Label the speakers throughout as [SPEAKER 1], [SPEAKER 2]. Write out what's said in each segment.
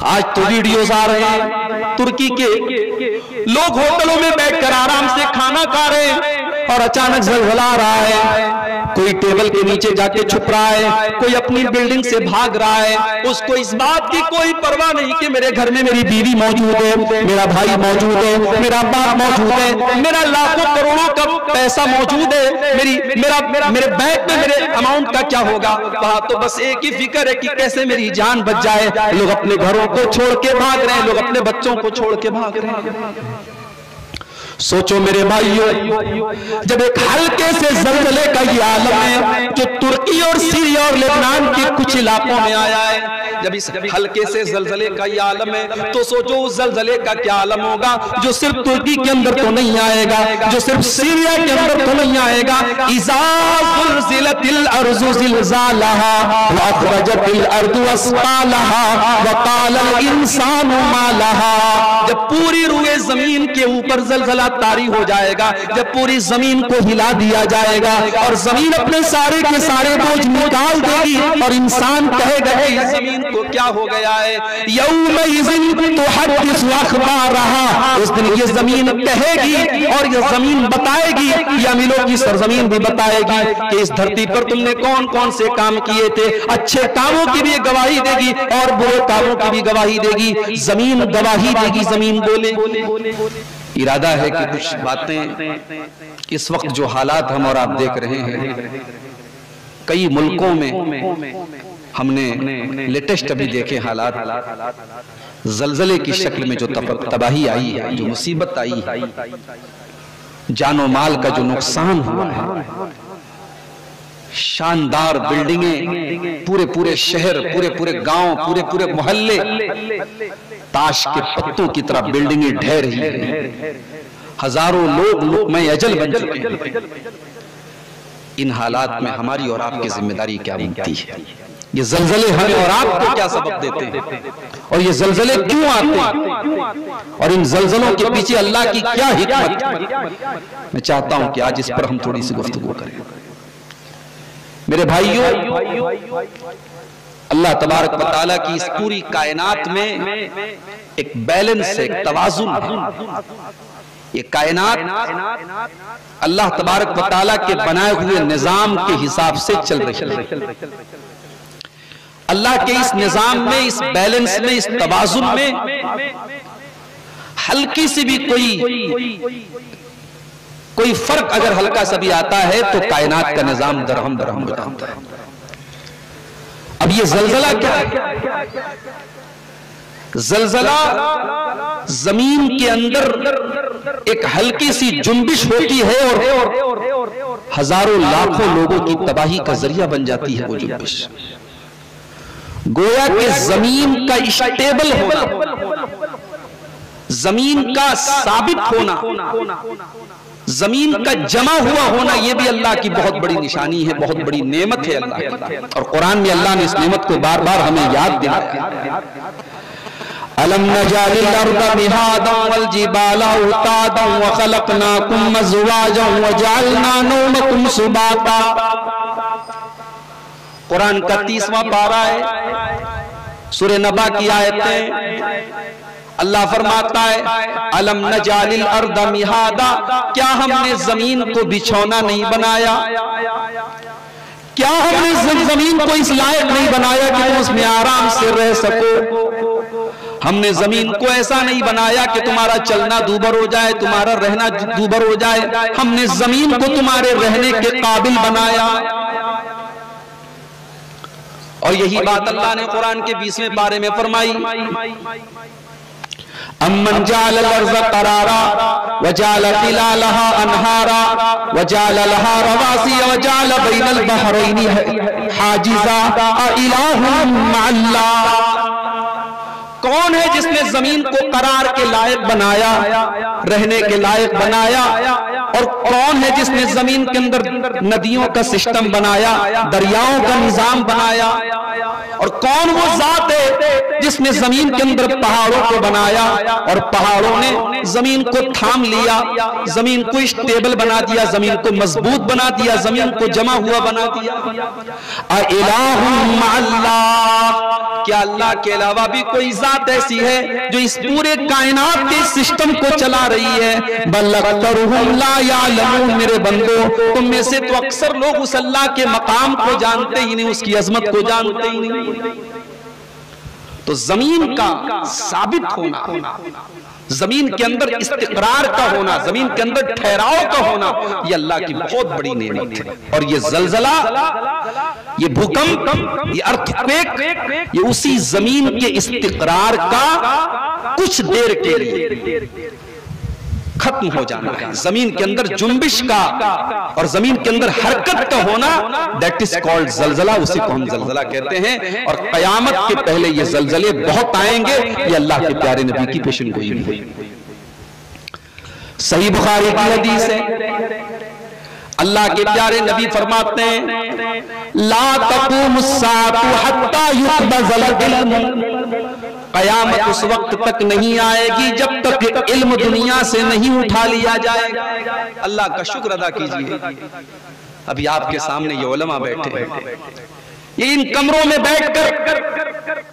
[SPEAKER 1] आज तो वीडियोस आ रहे हैं तुर्की के, लोग होटलों में बैठकर आराम से खाना खा रहे हैं और अचानक ज़लज़ला आ रहा है, कोई टेबल के नीचे जाके छुप रहा है, कोई अपनी बिल्डिंग से भाग रहा है, उसको इस बात की कोई परवाह नहीं कि मेरे घर में मेरी बीवी मौजूद है, मेरा भाई मौजूद है, मेरा बाप मौजूद है, मेरा लाखों करोड़ों का पैसा मौजूद है, मेरे बैंक में मेरे अमाउंट का क्या होगा। वहां तो बस एक ही फिक्र है कि कैसे मेरी जान बच जाए। लोग अपने घरों को छोड़ के भाग रहे हैं, लोग अपने बच्चों को छोड़ के भाग रहे हैं। सोचो मेरे भाइयों, जब एक हल्के से ज़लज़ले का ये आलम है जो तुर्की और सीरिया और लेबनान के कुछ इलाकों में आया है, जब इस हल्के से ज़लज़ले का ये आलम है तो सोचो उस ज़लज़ले का क्या आलम होगा जो सिर्फ तुर्की के अंदर तो नहीं आएगा, जो सिर्फ सीरिया के अंदर तो नहीं आएगा। इज़ा ज़ुलज़िलतिल अर्ज़ु ज़िलज़ालहा व अख़रजतिल अर्दु अस्क़ालहा व क़ालल इंसानु मा लहा। जब पूरी रूए जमीन के ऊपर ज़लज़ला तारी हो जाएगा, जब पूरी जमीन को हिला दिया जाएगा और जमीन अपने सारे के सारे बोझ निकाल देगी और इंसान कहेगा कि जमीन को क्या हो गया है। यौमइज़िन तुहद्दिसु अख़बारहा, उस दिन ये जमीन कहेगी और ये जमीन बताएगी, यामिलों की सरजमीन भी बताएगी कि इस धरती पर तुमने कौन कौन से काम किए थे। अच्छे कामों की भी गवाही देगी और बुरे कामों की भी गवाही देगी। जमीन गवाही देगी, जमीन बोले। इरादा है कि कुछ बातें इस वक्त जो हालात हम और आप देख रहे हैं, कई मुल्कों में हमने लेटेस्ट अभी देखे हालात, ज़लज़ले की शक्ल में जो तबाही आई है, जो मुसीबत आई है, जानो माल का जो नुकसान हुआ है, शानदार बिल्डिंगें, पूरे पूरे शहर, पूरे पूरे गांव, पूरे पूरे मोहल्ले ताश के पत्तों की तरह बिल्डिंगें ढह रही हैं, हजारों लोग लुक़्मा-ए अजल बन चुके हैं। इन हालात में हमारी और आपकी जिम्मेदारी क्या बनती है? ये ज़लज़ले हमें और आपको क्या सबक देते हैं और ये ज़लज़ले क्यों आते हैं और इन ज़लज़लों के पीछे अल्लाह की क्या हिकमत है? मैं चाहता हूं कि आज इस पर हम थोड़ी सी गुफ्तगू करें। मेरे भाइयों, अल्लाह तबारक व तआला की इस पूरी कायनात में एक बैलेंस है, एक तवाज़ुन है। ये कायनात अल्लाह तबारक व तआला के बनाए हुए निजाम के हिसाब से चल रही है। अल्लाह के इस निजाम में, इस बैलेंस में, इस तवाज़ुन में हल्की सी भी कोई फर्क अगर हल्का सा भी आता है तो कायनात का निजाम दरहम दरहम हो जाता है। अब ये ज़लज़ला क्या है? ज़लज़ला जमीन के अंदर एक हल्की सी जुम्बिश होती है और हजारों लाखों लोगों की तबाही का जरिया बन जाती है वो जुम्बिश। गोया कि जमीन का स्टेबल होना, जमीन का साबित होना, जमीन का जमा हुआ होना, यह भी अल्लाह की बहुत बड़ी निशानी है, बहुत बड़ी नेमत है अल्लाह की। और कुरान में अल्लाह ने इस नेमत को बार बार हमें याद दिलाया। अलम नजालिल अर्दा मिहादन वल जिबाला उतादन व खलकनाकुम अज़वाजन व जअलना नौमकुम सुबाता। कुरान का 30वां पारा है, सूरह नबा की आयतें। अल्लाह फरमाता है अलम नजालिल अर्दा मिहादा, क्या हमने जमीन को बिछौना नहीं बनाया? क्या हमने जमीन को इस लायक नहीं बनाया कि तुम उसमें आराम से रह सको? हमने जमीन को ऐसा नहीं बनाया कि तुम्हारा चलना दूभर हो जाए, तुम्हारा रहना दूभर हो जाए। हमने जमीन को तुम्हारे रहने के काबिल बनाया। और यही बात अल्लाह ने कुरान के 20वें पारे में फरमाई, अम्मन जाअल अर्ज़ क़रारा व जाअल खिलालहा अनहारा व जाअल लहा रवासिय व जाअल बैनल बहरैनि हाजिज़ा इलाहुम मअल्लाह। कौन है जिसने जमीन को करार के लायक बनाया, रहने के लायक बनाया? और कौन है जिसने जमीन के अंदर नदियों का सिस्टम बनाया, दरियाओं का निजाम बनाया? और कौन वो जात है जिसने जमीन के अंदर पहाड़ों को बनाया और पहाड़ों ने जमीन को थाम लिया, जमीन को स्टेबल बना दिया, जमीन को मजबूत बना दिया, जमीन को जमा हुआ बना दिया। क्या अल्लाह के अलावा भी कोई जात ऐसी है जो इस पूरे कायनात के सिस्टम को चला रही है? बल अक्सरुहुम ला यालमून। मेरे बंदो, तुम में से तो अक्सर लोग उस अल्लाह के मकाम को जानते ही नहीं, उसकी अजमत को जानते ही नहीं। तो जमीन का साबित होना, जमीन के अंदर इस्तिक़रार का होना, जमीन के अंदर ठहराव का होना, ये अल्लाह की बहुत बड़ी नेमत है। और ये जलजला, ये भूकंप, ये अर्थक्वेक, ये उसी जमीन के इस्तिक़रार का कुछ देर के लिए खत्म हो जाना है। जमीन के अंदर जुम्बिश का और जमीन के अंदर हरकत का होना, दैट इज कॉल्ड जलजला, उसी को हम जलजला कहते हैं। और कयामत के पहले ये जलजले बहुत आएंगे, ये अल्लाह के प्यारे नबी की पेशेनगोई है। सही बुखारी की हदीस है, अल्लाह के प्यारे नबी फरमाते हैं, ला तक़ूमुस्साअतु हत्ता युक़बज़ल इल्म। कयामत उस वक्त तक नहीं आएगी जब तक इल्म दुनिया से नहीं उठा लिया जाएगा। अल्लाह का शुक्र अदा कीजिए, अभी आपके सामने ये उलमा बैठे हैं, ये इन कमरों में बैठकर,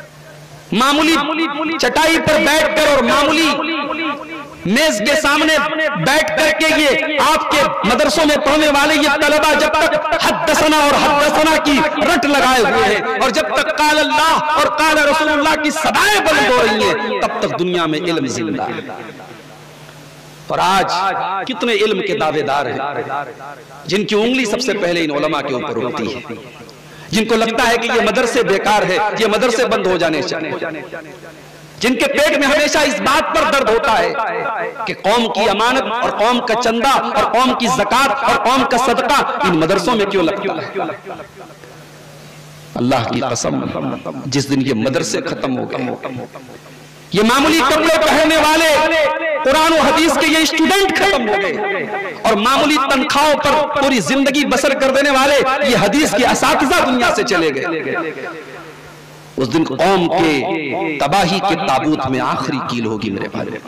[SPEAKER 1] मामूली चटाई पर बैठकर और मामूली मेज के सामने बैठ करके ये आपके मदरसों में पढ़ने वाले ये तलबा जब तक हद्दसना और हद्दसना की रट लगाए हुए हैं और जब तक काल अल्लाह और काल रसूलुल्लाह की सदाएं बुलंद हो रही हैं, तब तक दुनिया में इल्म जिंदा है। और आज कितने इल्म के दावेदार हैं जिनकी उंगली सबसे पहले इन उलमा के ऊपर उठती है, जिनको लगता है कि ये मदरसे बेकार है, ये मदरसे बंद हो जाने चाहिए, जिनके पेट में हमेशा इस बात पर दर्द होता है कि कौम की अमानत और कौम का चंदा और कौम की ज़कात और कौम का सदका इन मदरसों में क्यों लगता है। अल्लाह की कसम, जिस दिन ये मदरसे खत्म हो गए, ये मामूली कपड़े पहनने वाले कुरान और हदीस के ये स्टूडेंट खत्म हो गए और मामूली तनख्वाहों पर पूरी जिंदगी बसर कर देने वाले ये हदीस के असातिज़ा दुनिया से चले गए। उस दिन कौम के तबाही के ताबूत में आखिरी कील होगी मेरे भाई।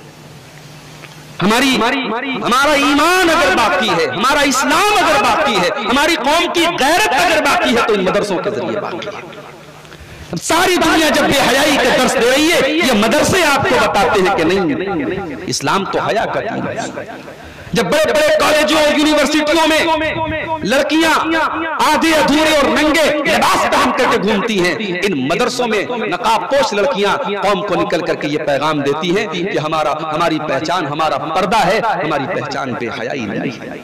[SPEAKER 1] हमारा ईमान अगर बाकी है, हमारा इस्लाम अगर बाकी है, हमारी कौम की गैरत अगर बाकी है, तो इन मदरसों के जरिए बाकी है। सारी दुनिया जब बेहयाई के दर्स दे रही है, ये मदरसे आपको बताते हैं कि नहीं, इस्लाम तो हया का दीन है। जब बड़े बड़े कॉलेजों और यूनिवर्सिटियों में लड़कियां आधे अधूरे और नंगे लिबास पहन करके घूमती हैं, इन मदरसों में नकाबपोश लड़कियां कौम को निकल करके ये पैगाम देती हैं कि हमारी पहचान हमारा पर्दा है, हमारी पहचान बेहयाई नहीं है।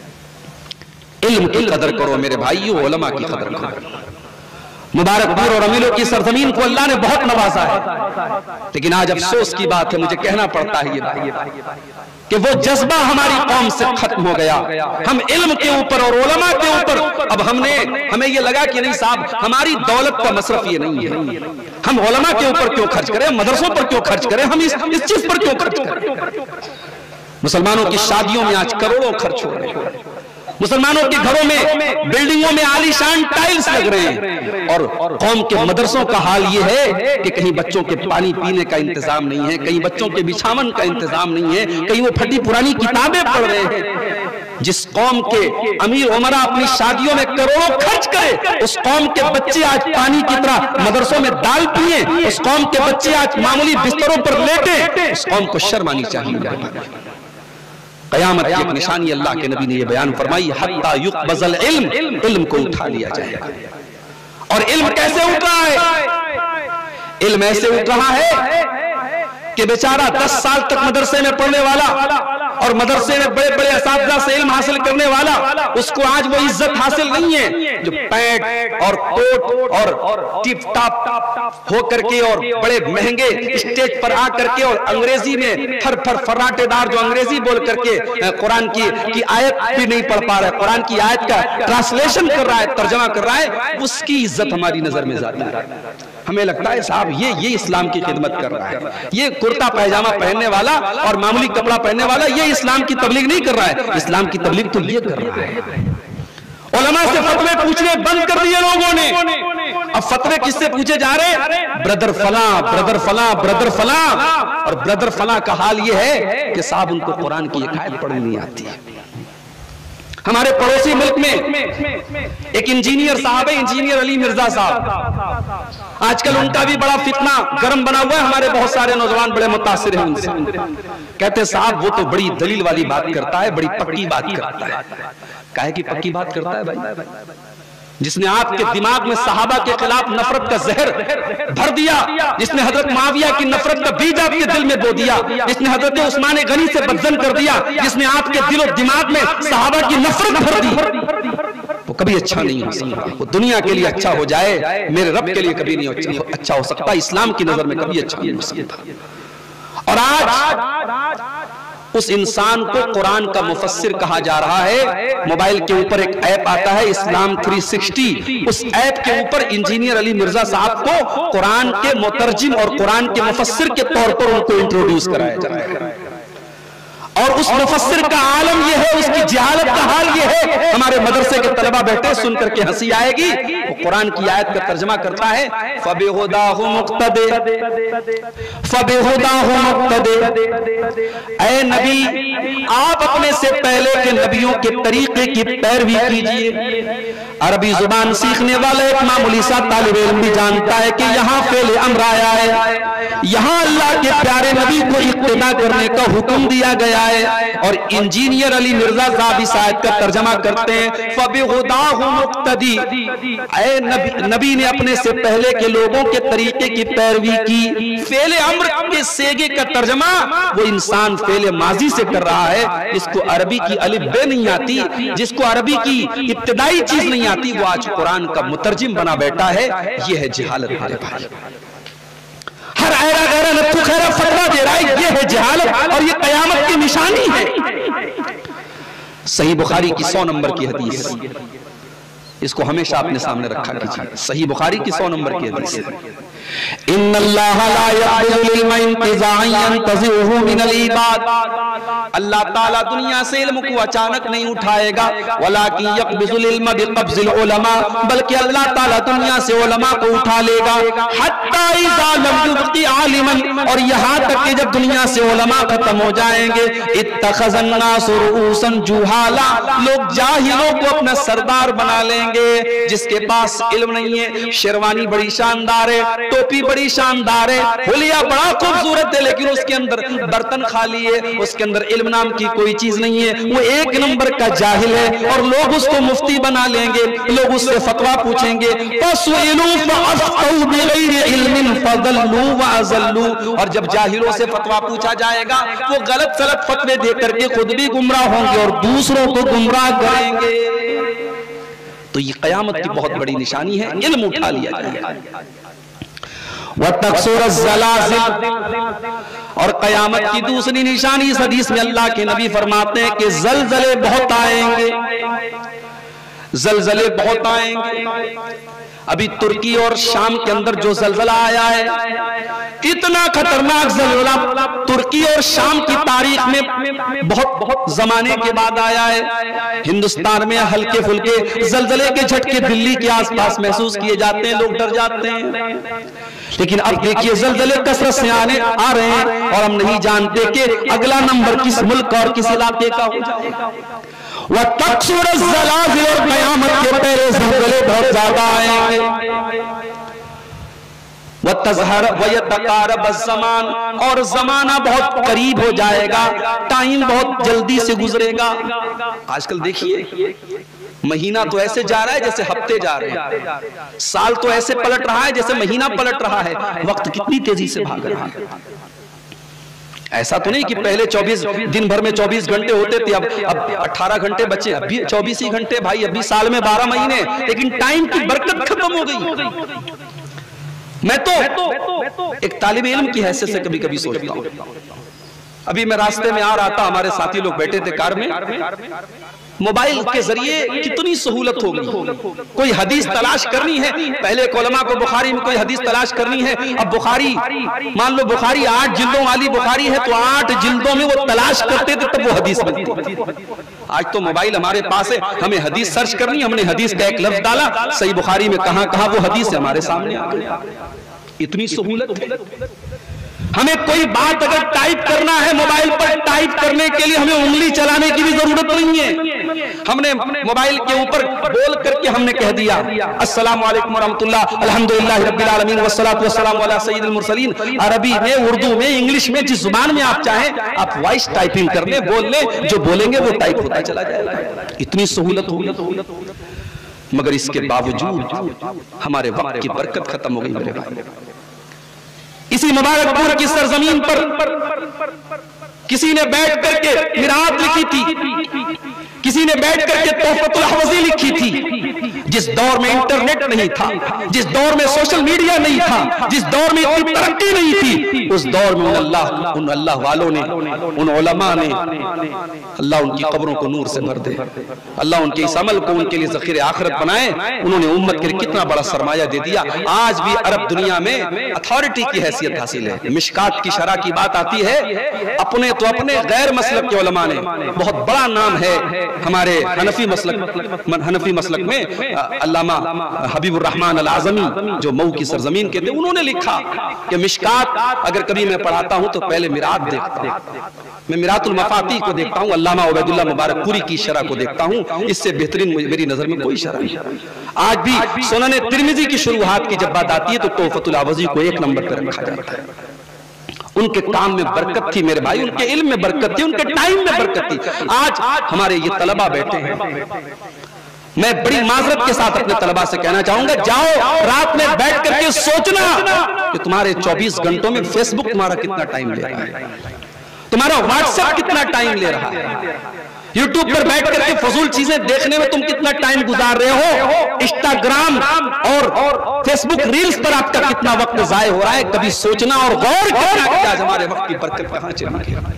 [SPEAKER 1] इल्म की कदर करो मेरे भाइयों, उलमा की कदर करो। मुबारकपुर और अमीरों की सरजमीन को अल्लाह ने बहुत नवाजा है, लेकिन आज अफसोस की बात है, मुझे कहना पड़ता है ये कि वो जज्बा हमारी कौम से खत्म हो गया। हम इल्म के ऊपर और उलमा के ऊपर अब हमें ये लगा कि नहीं साहब, हमारी दौलत का मसरफ ये नहीं है, हम उलमा के ऊपर क्यों खर्च करें, मदरसों पर क्यों खर्च करें, हम इस चीज पर क्यों खर्च करें। मुसलमानों की शादियों में आज करोड़ों खर्च हो रहे हैं, मुसलमानों के घरों में बिल्डिंगों में आलीशान टाइल्स लग रहे हैं, और कौम के मदरसों का हाल ये है कि कहीं बच्चों के पानी पीने का इंतजाम नहीं है, कहीं बच्चों के बिछावन का इंतजाम नहीं है, कहीं वो फटी पुरानी किताबें पढ़ रहे हैं। जिस कौम के अमीर उमरा अपनी शादियों में करोड़ों खर्च करे, उस कौम के बच्चे आज पानी की तरह मदरसों में दाल पिए, उस कौम के बच्चे आज मामूली बिस्तरों पर लेटे, उस कौम को शर्म आनी चाहिए। कयामत की एक निशानी अल्लाह के नबी ने यह बयान फरमाई, हत्ता युक़बज़ल इल्म, इल्म को उठा लिया जाएगा। और इल्म कैसे उठ रहा है? इल्म ऐसे उठ रहा है कि बेचारा 10 साल तक मदरसे में पढ़ने वाला और मदरसे में बड़े बड़े असातिज़ा से इल्म हासिल करने वाला, उसको आज वो इज्जत हासिल नहीं है जो पैंट और कोट और टिप टॉप हो करके और बड़े महंगे स्टेज पर आ करके और अंग्रेजी में फर्राटेदार जो अंग्रेजी बोल करके कुरान की आयत भी नहीं पढ़ पा रहा है, कुरान की आयत का ट्रांसलेशन कर रहा है, तर्जमा कर रहा है, उसकी इज्जत हमारी नजर में जाती है। हमें लगता है साहब ये इस्लाम की खिदमत कर रहा है, ये कुर्ता पैजामा पहनने वाला और मामूली कपड़ा पहनने वाला ये इस्लाम की तबलीग नहीं कर रहा है, इस्लाम की तबलीग तो ये कर रहा है। उलमा से फतवे पूछने बंद कर दिए लोगों ने, अब फतवे किससे पूछे जा रहे? ब्रदर फला, ब्रदर फला, ब्रदर फला। और ब्रदर फला का हाल यह है कि साहब उनको कुरान की एक आयत पढ़नी नहीं आती है। हमारे पड़ोसी मुल्क में एक इंजीनियर साहब है, इंजीनियर अली मिर्जा साहब। आजकल उनका भी बड़ा फितना गर्म बना हुआ है। हमारे बहुत सारे नौजवान बड़े मुतासिर हैं उनसे। कहते साहब वो तो बड़ी दलील वाली बात करता है, बड़ी पक्की बात करता है। काहे की पक्की बात करता है भाई? जिसने आपके दिमाग में सहाबा के खिलाफ नफरत का जहर भर दिया, जिसने हजरत मुआविया की नफरत का बीज आपके दिल में बो दिया, जिसने हजरत उस्मान गनी से बदजन कर दिया, जिसने आपके दिल और दिमाग में सहाबा की नफरत भर दी, वो कभी अच्छा नहीं हो सकता। वो दुनिया के लिए अच्छा हो जाए, मेरे रब के लिए कभी नहीं अच्छा हो सकता। इस्लाम की नजर में कभी अच्छा नहीं हो सकता। और आज उस इंसान को कुरान का मुफस्सिर कहा जा रहा है। मोबाइल के ऊपर एक ऐप आता है इस्लाम 360, उस ऐप के ऊपर इंजीनियर अली मिर्जा साहब को कुरान के मुतरजिम और कुरान के मुफस्सिर के तौर पर उनको इंट्रोड्यूस कराया जा रहा है। और उस मुफस्सिर का आलम यह है, उसकी जहालत का हाल यह है। हमारे मदरसे के तलबा बैठे सुन करके हंसी आएगी। वो कुरान की आयत का तर्जमा करता है, फबिहुदाहु मुक्तदे, फबिहुदाहु मुक्तदे। ऐ नबी, आप अपने से पहले के नबियों के तरीके की पैरवी कीजिए। अरबी जुबान सीखने वाला एक मामूली सा तालिब इल्म भी जानता है कि यहाँ फेल अम्र आया है, यहाँ अल्लाह के प्यारे नबी को इक्तिदा करने का हुक्म दिया गया है। और इंजीनियर अली मिर्जा साहब इस आयत का तर्जमा करते हैं, फबिहुदाहु मुक्तदी। ऐ नबी ने अपने से पहले के लोगों के तरीके की पैरवी की। फेल अम्र के सेगे का तर्जमा वो इंसान फेल माजी से कर रहा है, जिसको अरबी की अलिफ बे नहीं आती, जिसको अरबी की इब्तिदाई चीज नहीं आती, वो आज कुरान का मुतरजिम बना बैठा है। ये है जहालत मेरे भाई। हर ऐरा गैरा नत्थु खैरा फतवा दे रहा है, ये है जहालत और ये कयामत की निशानी है। सही बुखारी की 100 नंबर की हदीस, इसको हमेशा अपने सामने रखा कीजिए। सही बुखारी की 100 नंबर की हदीस, इन्नल्लाह ला यक़बिलुल इल्मा इंतिज़ाअन यंतज़िउहु मिनल इबाद। अल्लाह ताला दुनिया से इल्म को अचानक नहीं उठाएगा, वलाकिन यक़बिज़ुल इल्मा बिक़ब्ज़िल उलमा, बल्कि अल्लाह ताला दुनिया से उलमा को उठा लेगा। हत्ता इज़ा लम युबक़ि आलिमन, और यहाँ तक कि जब दुनिया से उलमा खत्म हो जाएंगे, इत्तख़ज़न नासु रुऊसन जुहाला, लोग जाहिलों को अपना सरदार बना लेंगे। जिसके पास इल्म नहीं है, शेरवानी बड़ी शानदार है, टोपी बड़ी शानदार है, हुलिया बड़ा खूबसूरत है, लेकिन उसके अंदर बर्तन खाली है, उसके अंदर इल्म नाम की कोई चीज नहीं है, वो एक नंबर का जाहिल है। और लोग उसको मुफ्ती बना लेंगे, लोग उससे फतवा पूछेंगे, और जब जाहिलों से फतवा पूछा जाएगा, वो गलत सलत फतवे दे करके खुद भी गुमराह होंगे और दूसरों को गुमराह करेंगे। तो ये कयामत की बहुत बड़ी निशानी है, इल्म उठा लिया जाएगा। और कयामत की दूसरी निशानी इस हदीस में अल्लाह के नबी फरमाते हैं कि जलजले बहुत आएंगे, जलजले बहुत आएंगे। अभी तुर्की और शाम के अंदर जो जलजला आया है, इतना खतरनाक जलजला तुर्की और शाम की तारीख में बहुत जमाने के बाद आया है। हिंदुस्तान में हल्के फुल्के जलजले के झटके दिल्ली के आसपास महसूस किए जाते हैं, लोग डर जाते हैं। लेकिन अब देखिए जलजले कसरत से आ रहे हैं और हम नहीं जानते कि अगला नंबर किस मुल्क और किस इलाके का हो जाएगा। वह तकसूर ज़लाज़िल, और क़यामत के पहले जलजले बहुत ज्यादा आएंगे। वह तज़हर व यतक़ारब ज़मान, और जमाना बहुत करीब हो जाएगा, टाइम बहुत जल्दी से गुजरेगा। आजकल देखिए महीना तो ऐसे जा रहा है जैसे हफ्ते जा रहे हैं, साल तो ऐसे पलट रहा है जैसे महीना पलट रहा है। वक्त कितनी तेजी से भाग रहा है। ऐसा तो नहीं कि पहले 24 दिन भर में 24 घंटे होते थे, अब 18 घंटे बचे, अभी 24 ही घंटे भाई, अभी साल में 12 महीने, लेकिन टाइम की बरकत खत्म हो गई। मैं तो एक तालिब इल्म की हैसियत से कभी कभी सोचता हूँ। अभी मैं रास्ते में आ रहा था, हमारे साथी लोग बैठे थे कार में, मोबाइल के जरिए कितनी सहूलत होगी। कोई हदीस तलाश करनी है, पहले उलमा को बुखारी में कोई हदीस तलाश करनी है, अब बुखारी मान लो बुखारी 8 जिल्दों वाली बुखारी है तो 8 जिल्दों में वो तलाश करते थे तब वो हदीस बनती। आज तो मोबाइल हमारे पास है, हमें हदीस सर्च करनी, हमने हदीस का एक लफ्ज डाला, सही बुखारी में कहां वो हदीस है हमारे सामने आ गई। इतनी सहूलत है। हमें कोई बात अगर टाइप करना है मोबाइल पर, टाइप करने के लिए हमें उंगली चलाने की भी जरूरत नहीं है। हमने मोबाइल के ऊपर बोल करके हमने कह दिया अस्सलाम वालेकुम रहमतुल्लाह, अल्हम्दुलिल्लाह रब्बिल आलमीन वस्सलातु वस्सलामु अला सय्यिदिल मुरसलीन। अरबी में, उर्दू में, इंग्लिश में, जिस जुबान में आप चाहें आप वॉइस टाइपिंग कर ले, बोल ले, जो बोलेंगे वो टाइप होता चला जाएगा। इतनी सहूलत होगी, मगर इसके बावजूद हमारे वक्त की बरकत खत्म हो गई मेरे भाई। इसी मुबारकपुर की सरजमीन पर किसी ने बैठ करके मिरात लिखी थी, किसी ने बैठ करके तोहफतुल हवज़ी लिखी थी। जिस दौर में इंटरनेट नहीं था, जिस दौर में सोशल मीडिया नहीं था, जिस दौर में इतनी तरक्की नहीं थी, उस दौर में उन अल्लाह वालों ने, उन उलमा ने, अल्लाह उनकी कब्रों को नूर से भर दे, अल्लाह उनके इस अमल को उनके लिए ज़ख़ीरे आखिरत बनाए। उन्होंने उम्मत के लिए कितना बड़ा सरमाया दे दिया। आज भी अरब दुनिया में अथॉरिटी की हैसियत हासिल है। मिशकात की शरह की बात आती है, अपने तो अपने गैर मसलक के उलमा ने, बहुत बड़ा नाम है हमारे हनफी मसलक में अल्लामा हबीबुर रहमान अल आज़मी, जो मऊ की सरजमीन के थे, उन्होंने लिखा कि मिशकात अगर कभी मैं पढ़ाता हूं तो पहले मिरात देखता हूं, मैं मिरातुल मफाती को देखता हूं, अल्लामा उबैदुल्लाह मुबारकपुरी की शरह को देखता हूं, इससे बेहतरीन मेरी नजर में कोई शरह नहीं। आज भी सुनन तिरमिज़ी की शुरुआत की जब बात आती है तो तोहफतुल हवज़ी को 1 नंबर पर रखा जाता है। उनके काम में बरकत थी मेरे भाई, उनके इल्म में बरकत थी, उनके टाइम में बरकत थी। आज हमारे ये तलबा बैठे हैं, मैं बड़ी माजरत के साथ अपने तलबा से कहना चाहूंगा, जाओ रात में बैठ करके सोचना कि तुम्हारे 24 घंटों में फेसबुक तुम्हारा कितना टाइम ले रहा है, तुम्हारा व्हाट्सएप कितना टाइम ले रहा है, यूट्यूब पर बैठ करके फजूल चीजें देखने में तुम कितना टाइम गुजार रहे हो, इंस्टाग्राम और फेसबुक रील्स पर आपका कितना वक्त जाय हो रहा है। कभी सोचना और गौर करना कि आज हमारे वक्त की बरकत कहां चली गई।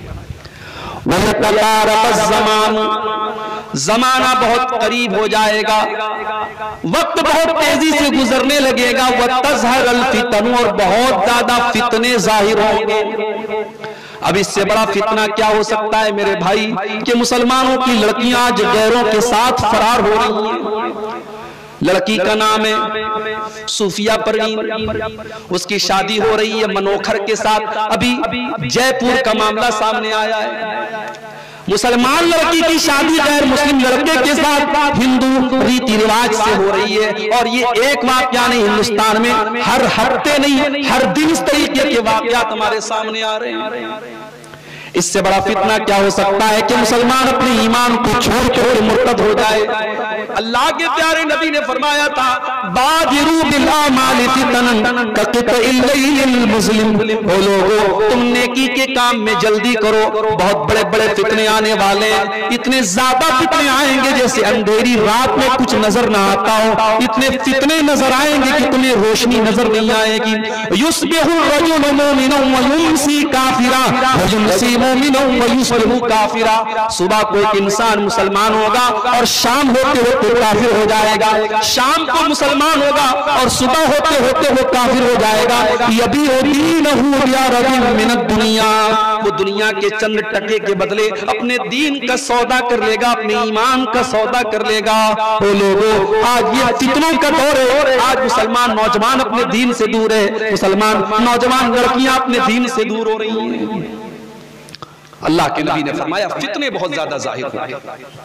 [SPEAKER 1] जमाना बहुत करीब हो जाएगा, वक्त बहुत तेजी से गुजरने लगेगा। वतज़हरल फितन, और बहुत ज्यादा फितने जाहिर होंगे। अब इससे बड़ा फितना क्या हो सकता है मेरे भाई कि मुसलमानों की लड़कियां आज गैरों के साथ फरार हो रही हैं। लड़की का नाम है सूफिया परवीन, उसकी शादी हो रही है मनोखर के साथ। अभी जयपुर का मामला सामने आया है, मुसलमान लड़की की शादी गैर मुस्लिम लड़के के साथ हिंदू रीति रिवाज से हो रही है। और ये एक वाकया नहीं, हिंदुस्तान में हर हफ्ते नहीं, हर दिन इस तरीके के वाकयात हमारे सामने आ रहे हैं। इससे बड़ा फितना क्या हो सकता है कि मुसलमान अपने ईमान को छोड़ छोड़ मुर्तद हो जाए। अल्लाह के प्यारे नबी ने फरमाया था, बादिरू बिल आमाल फितनन कक़ितइल लैलिल मुस्लिम, ओ लोगों तुम नेकी के काम में जल्दी करो, बहुत बड़े बड़े फितने आने वाले हैं। इतने ज्यादा फितने आएंगे जैसे अंधेरी रात में कुछ नजर ना आता हो, इतने फितने नजर आएंगे कि तुम्हें रोशनी नजर नहीं आएगी। युस्बिहु रजुलु मुमिनन व युमसी काफिरा व युमसी मुमिनन व युस्बिहु काफिरा। सुबह को एक इंसान मुसलमान होगा और शाम होते होते काफिर हो जाएगा, शाम को मुसलमान होगा और सुबह होते होते वो काफिर हो जाएगा। यबीउ दीनहु बिअरदिन मिनद दुनिया, वो दुनिया के चंद टके के बदले अपने दीन का सौदा कर लेगा, अपने ईमान का सौदा कर लेगा। ओ लोगों आज ये फितनों का दौर है, आज मुसलमान नौजवान अपने दीन से दूर है, मुसलमान नौजवान लड़कियां अपने दीन से दूर हो रही हैं। अल्लाह के नबी ने फरमाया फितने बहुत ज्यादा जाहिर होंगे।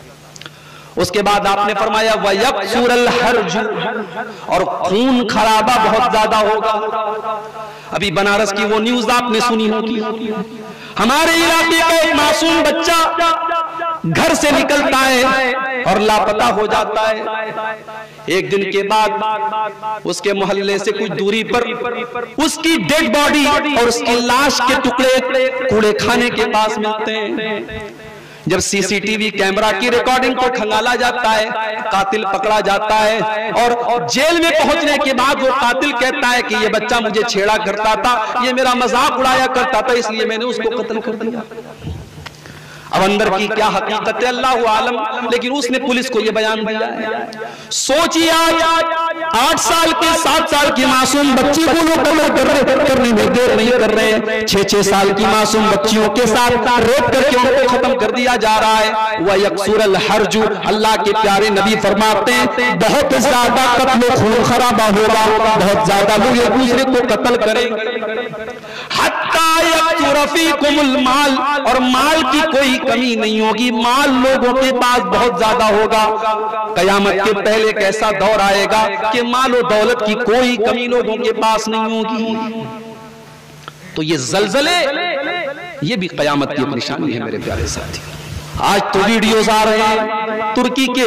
[SPEAKER 1] उसके बाद आपने फरमाया वयक्सुरल हर्ज, और खून खराबा बहुत ज्यादा होगा। अभी बनारस की वो न्यूज आपने सुनी होगी, हमारे इलाके का एक मासूम बच्चा घर से निकलता है और लापता हो जाता है। एक दिन के बाद उसके मोहल्ले से कुछ दूरी पर उसकी डेड बॉडी और उसकी लाश के टुकड़े कूड़े खाने के पास मिलते हैं। जब सीसीटीवी कैमरा की रिकॉर्डिंग को खंगाला जाता है, कातिल पकड़ा जाता है और जेल में पहुंचने के बाद वो कातिल कहता है कि ये बच्चा मुझे छेड़ा करता था, ये मेरा मजाक उड़ाया करता था, इसलिए मैंने उसको कत्ल कर दिया। अब अंदर की क्या हकीकत है अल्लाह आलम, लेकिन उसने पुलिस को यह बयान दिया है। सोचिए आज 8 साल के 7 साल की मासूम बच्ची को लोग करने में देर नहीं कर रहे हैं। 6-6 साल की मासूम बच्चियों के साथ रेप करके उनको खत्म कर दिया जा रहा है। वह यकसुरल हर्जु, अल्लाह के प्यारे नबी फरमाते हैं बहुत ज्यादा कत्ल खून खराबा होगा, बहुत ज्यादा लोग एक दूसरे को कत्ल करेंगे। हत्ता यकफुरफीकुमुल माल, और माल की कोई कमी नहीं होगी, माल लोगों के पास बहुत ज्यादा होगा। कयामत के पहले एक ऐसा दौर आएगा कि माल और दौलत की कोई कमी लोगों के पास नहीं होगी। तो ये जलजले, ये भी कयामत की एक निशानी है मेरे प्यारे साथी। आज तो वीडियोस आ रहे हैं तुर्की के,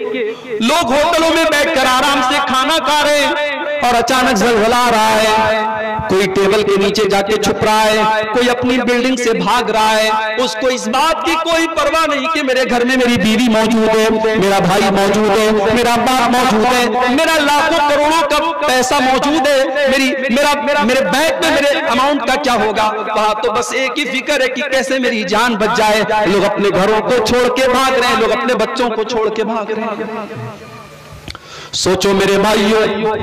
[SPEAKER 1] लोग होटलों में बैठकर आराम से खाना खा रहे हैं और अचानक जलजला आ रहा है। कोई टेबल के नीचे जाके छुप रहा है, कोई अपनी बिल्डिंग से भाग रहा है। उसको इस बात की कोई परवाह नहीं कि मेरे घर में मेरी बीवी मौजूद है, मेरा भाई मौजूद है, मेरा बाप मौजूद है, मेरा लाखों करोड़ों का पैसा मौजूद है, मेरे बैंक में मेरे अमाउंट का क्या होगा। वहां तो बस एक ही फिक्र है कि कैसे मेरी जान बच जाए। लोग अपने घरों को छोड़ के भाग रहे हैं, लोग अपने बच्चों को छोड़ के भाग रहे हैं। सोचो मेरे भाइयों,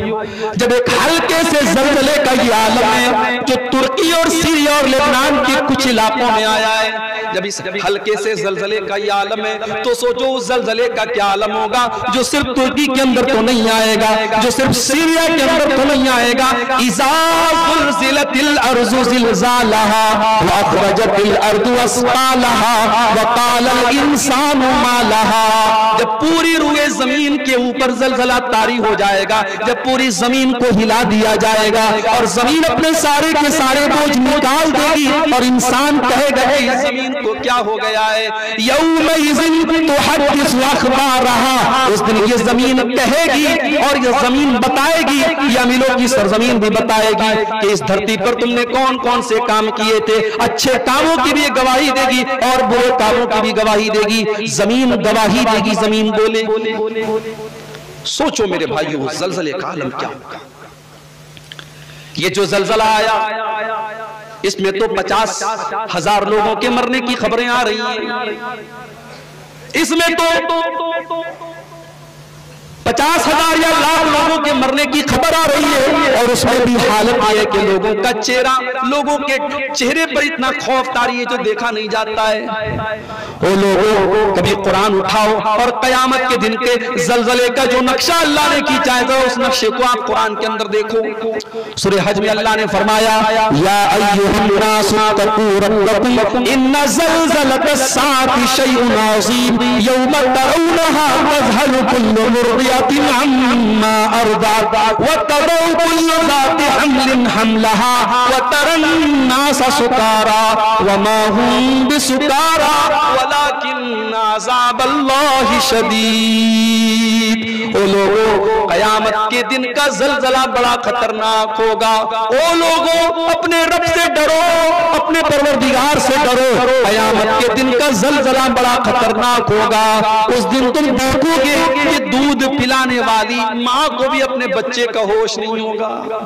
[SPEAKER 1] जब एक हल्के से जलजले का ये आलम है जो तुर्की और सीरिया और लेबनान के कुछ इलाकों में आया है, जब इस हल्के से जलजले का ये आलम है तो सोचो उस जलजले का क्या आलम होगा जो सिर्फ तुर्की के अंदर तो नहीं आएगा, जो सिर्फ सीरिया के अंदर तो नहीं आएगा। इज़ा ज़ुलज़िलतिल अर्ज़ु ज़िलज़ालहा व अख़रजतिल अर्दु अस्क़ालहा व क़ालल इंसानु मा लहा, जब पूरी रूए जमीन के ऊपर जलजला तारी हो जाएगा, जब पूरी जमीन को हिला दिया जाएगा और जमीन अपने सारे के सारे बोझ निकाल देगी और इंसान कहेगा कि जमीन को क्या हो गया है। यौमइज़िन तुहद्दिसु अख़बारहा, उस दिन ये जमीन कहेगी और ये जमीन बताएगी, यामिलों की सरजमीन भी बताएगी कि इस धरती पर तुमने कौन कौन से काम किए थे। अच्छे कामों की भी गवाही देगी और बुरे कामों की भी गवाही देगी। जमीन गवाही देगी, जमीन बोले। सोचो मेरे भाइयों जलजले का आलम क्या होगा। ये जो जलजला आया इसमें तो 50,000 लोगों के मरने की खबरें आ रही हैं। इसमें तो 50,000 या लाख लोगों के मरने की खबर आ रही है और उसमें भी हालत ये है कि लोगों का चेहरा, लोगों के चेहरे पर इतना खौफ तारी है जो देखा नहीं जाता है। वो लोगों कभी कुरान उठाओ और कयामत के दिन के जलजले का जो नक्शा अल्लाह ने खींचा है उस नक्शे को आप कुरान के अंदर देखो। सूरह हज में अल्लाह ने फरमाया या अय्युहन नासु तक़ू रब्बकुम इन्न ज़लज़लतस्साअति शैउन अज़ीम यौम तरौनहा तज़हलु कुल्लु मुर्दियतिन अम्मा अरदअत व तरू कुल्लु ज़ाति हम्लिन हमलहा व तरन नास सुकारा व मा हुम बिसुकारा वलाकिन अज़ाबल्लाहि शदीद। ओ लोगों, कयामत के दिन का जलजला बड़ा खतरनाक होगा। ओ लोगों, अपने रब से डरो, अपने परवरदिगार से डरो। कयामत के दिन का जलजला बड़ा खतरनाक होगा। उस दिन तुम देखोगे कि दूध पिलाने वाली माँ को भी अपने बच्चे का होश नहीं होगा।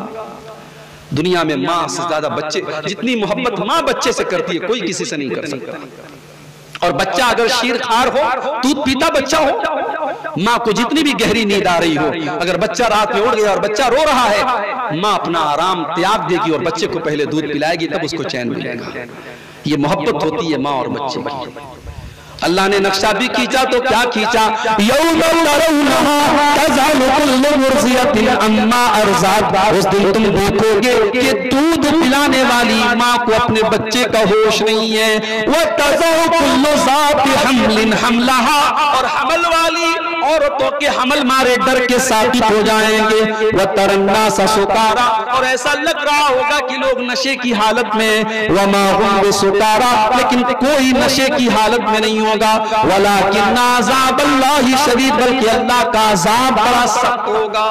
[SPEAKER 1] दुनिया में माँ से ज्यादा बच्चे, जितनी मोहब्बत माँ बच्चे से करती है कोई किसी से नहीं कर सकता। और बच्चा अगर शीरखार हो, दूध पीता बच्चा हो, माँ को जितनी भी गहरी नींद आ रही हो, अगर बच्चा रात में उड़ गया और बच्चा रो रहा है, माँ अपना आराम त्याग देगी और बच्चे को पहले दूध पिलाएगी, तब उसको चैन मिलेगा। ये मोहब्बत होती है माँ और बच्चे की। अल्लाह ने नक्शा भी खींचा तो क्या खींचा, यौम तरौनहा तज़हलु कुल्लु मुर्दियतिन अम्मा अरज़अत, उस दिन तुम देखोगे कि दूध पिलाने वाली माँ को अपने बच्चे का होश नहीं है। व तज़उ कुल्लु ज़ाति हम्लिन हमलहा, और हमल वाली औरतों के हमल मारे डर के साकित हो जाएंगे। व तरन्ना सुकारा, और ऐसा लग रहा होगा कि लोग नशे की हालत में। व मा हुम बिसुकारा, लेकिन कोई नशे की हालत में नहीं होगा। वलाकिन अज़ाबल्लाहि शदीद, बल्कि अल्लाह का अज़ाब बड़ा सख्त होगा।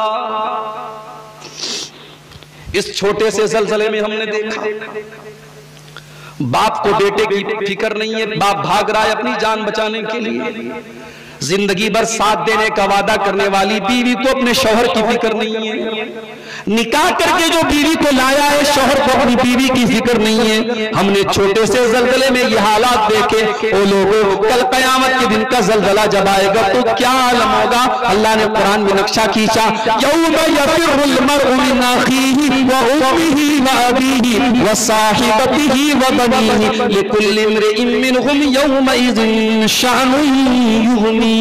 [SPEAKER 1] इस छोटे से जलजले में हमने देखा बाप को बेटे की फिक्र नहीं है, बाप भाग रहा है अपनी जान बचाने के लिए। जिंदगी भर साथ देने का वादा करने वाली बीवी को अपने शौहर की फिक्र नहीं है। निकाह करके जो बीवी को लाया है, शौहर को अपनी बीवी की फिक्र नहीं है। हमने छोटे से जलजले में ये हालात देखे। ओ लोगों, कल कयामत के दिन का जलजला जब आएगा तो क्या आलम होगा। अल्लाह ने कुरान में नक्शा खींचा, यौम यफिरुल मर्उ मिन अखीहि व उम्मिहि व अबीहि व साहिबतिहि व बनीहि लिकुल्लि इम्रिइन मिनहुम यौमइज़िन शअनुन युग़नी।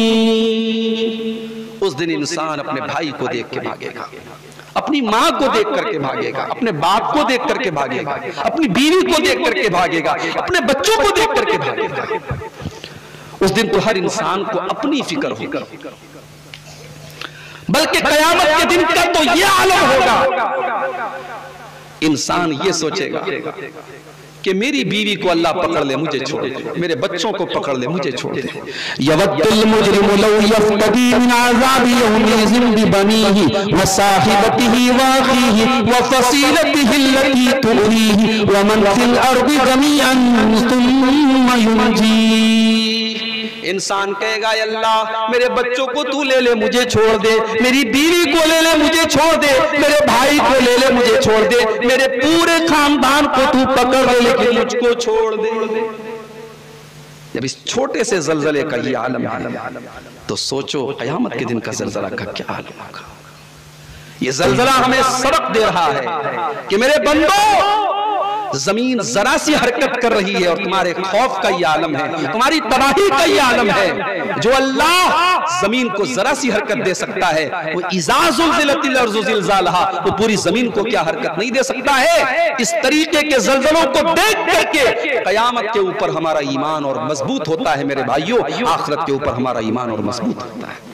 [SPEAKER 1] उस दिन इंसान अपने भाई को देख के भागेगा, अपनी माँ को देख करके भागेगा, अपने बाप को देख करके भागेगा, अपनी बीवी को देख करके भागेगा, अपने बच्चों को देख करके भागेगा। उस दिन तो हर इंसान को अपनी फिक्र होगी, बल्कि कयामत के दिन का तो यह आलम होगा, इंसान ये सोचेगा कि मेरी बीवी को अल्लाह पकड़ ले मुझे छोड़ दे, मेरे बच्चों को पकड़ ले मुझे छोड़ दे। यवद्दुल मुजरिमु लौ यफ्तदी मिन अज़ाबि यौमिज़िन बिबनीहि व साहिबतिहि व अखीहि व फसीलतिहि अल्लती तुरीहि व मन फिल अर्दि जमीअन सुम्मा युनजी। इंसान कहेगा, अल्लाह मेरे बच्चों को तू ले ले मुझे छोड़ दे, मेरी बीवी को ले ले मुझे छोड़ दे, मेरे भाई को ले ले मुझे छोड़ दे, मेरे पूरे खानदान को तू पकड़ ले लेकिन मुझको छोड़ दे। जब इस छोटे से जलजले का ये आलम तो सोचो कयामत के दिन का जलजला का क्या आलम होगा। ये जलजला हमें सबक दे रहा है कि मेरे बंदो, जमीन जरा सी हरकत कर रही है और तुम्हारे खौफ का ये आलम है, तुम्हारी तबाही का ये आलम है। जो अल्लाह जमीन को जरा सी हरकत दे सकता है, वो इज़ा ज़ुल्ज़िलतिल अर्ज़ु ज़िलज़ालहा, वो पूरी जमीन को क्या हरकत नहीं दे सकता है। इस तरीके के जलजलों को देख करके कयामत के ऊपर हमारा ईमान और मजबूत होता है मेरे भाइयों, आखिरत के ऊपर हमारा ईमान और मजबूत होता है।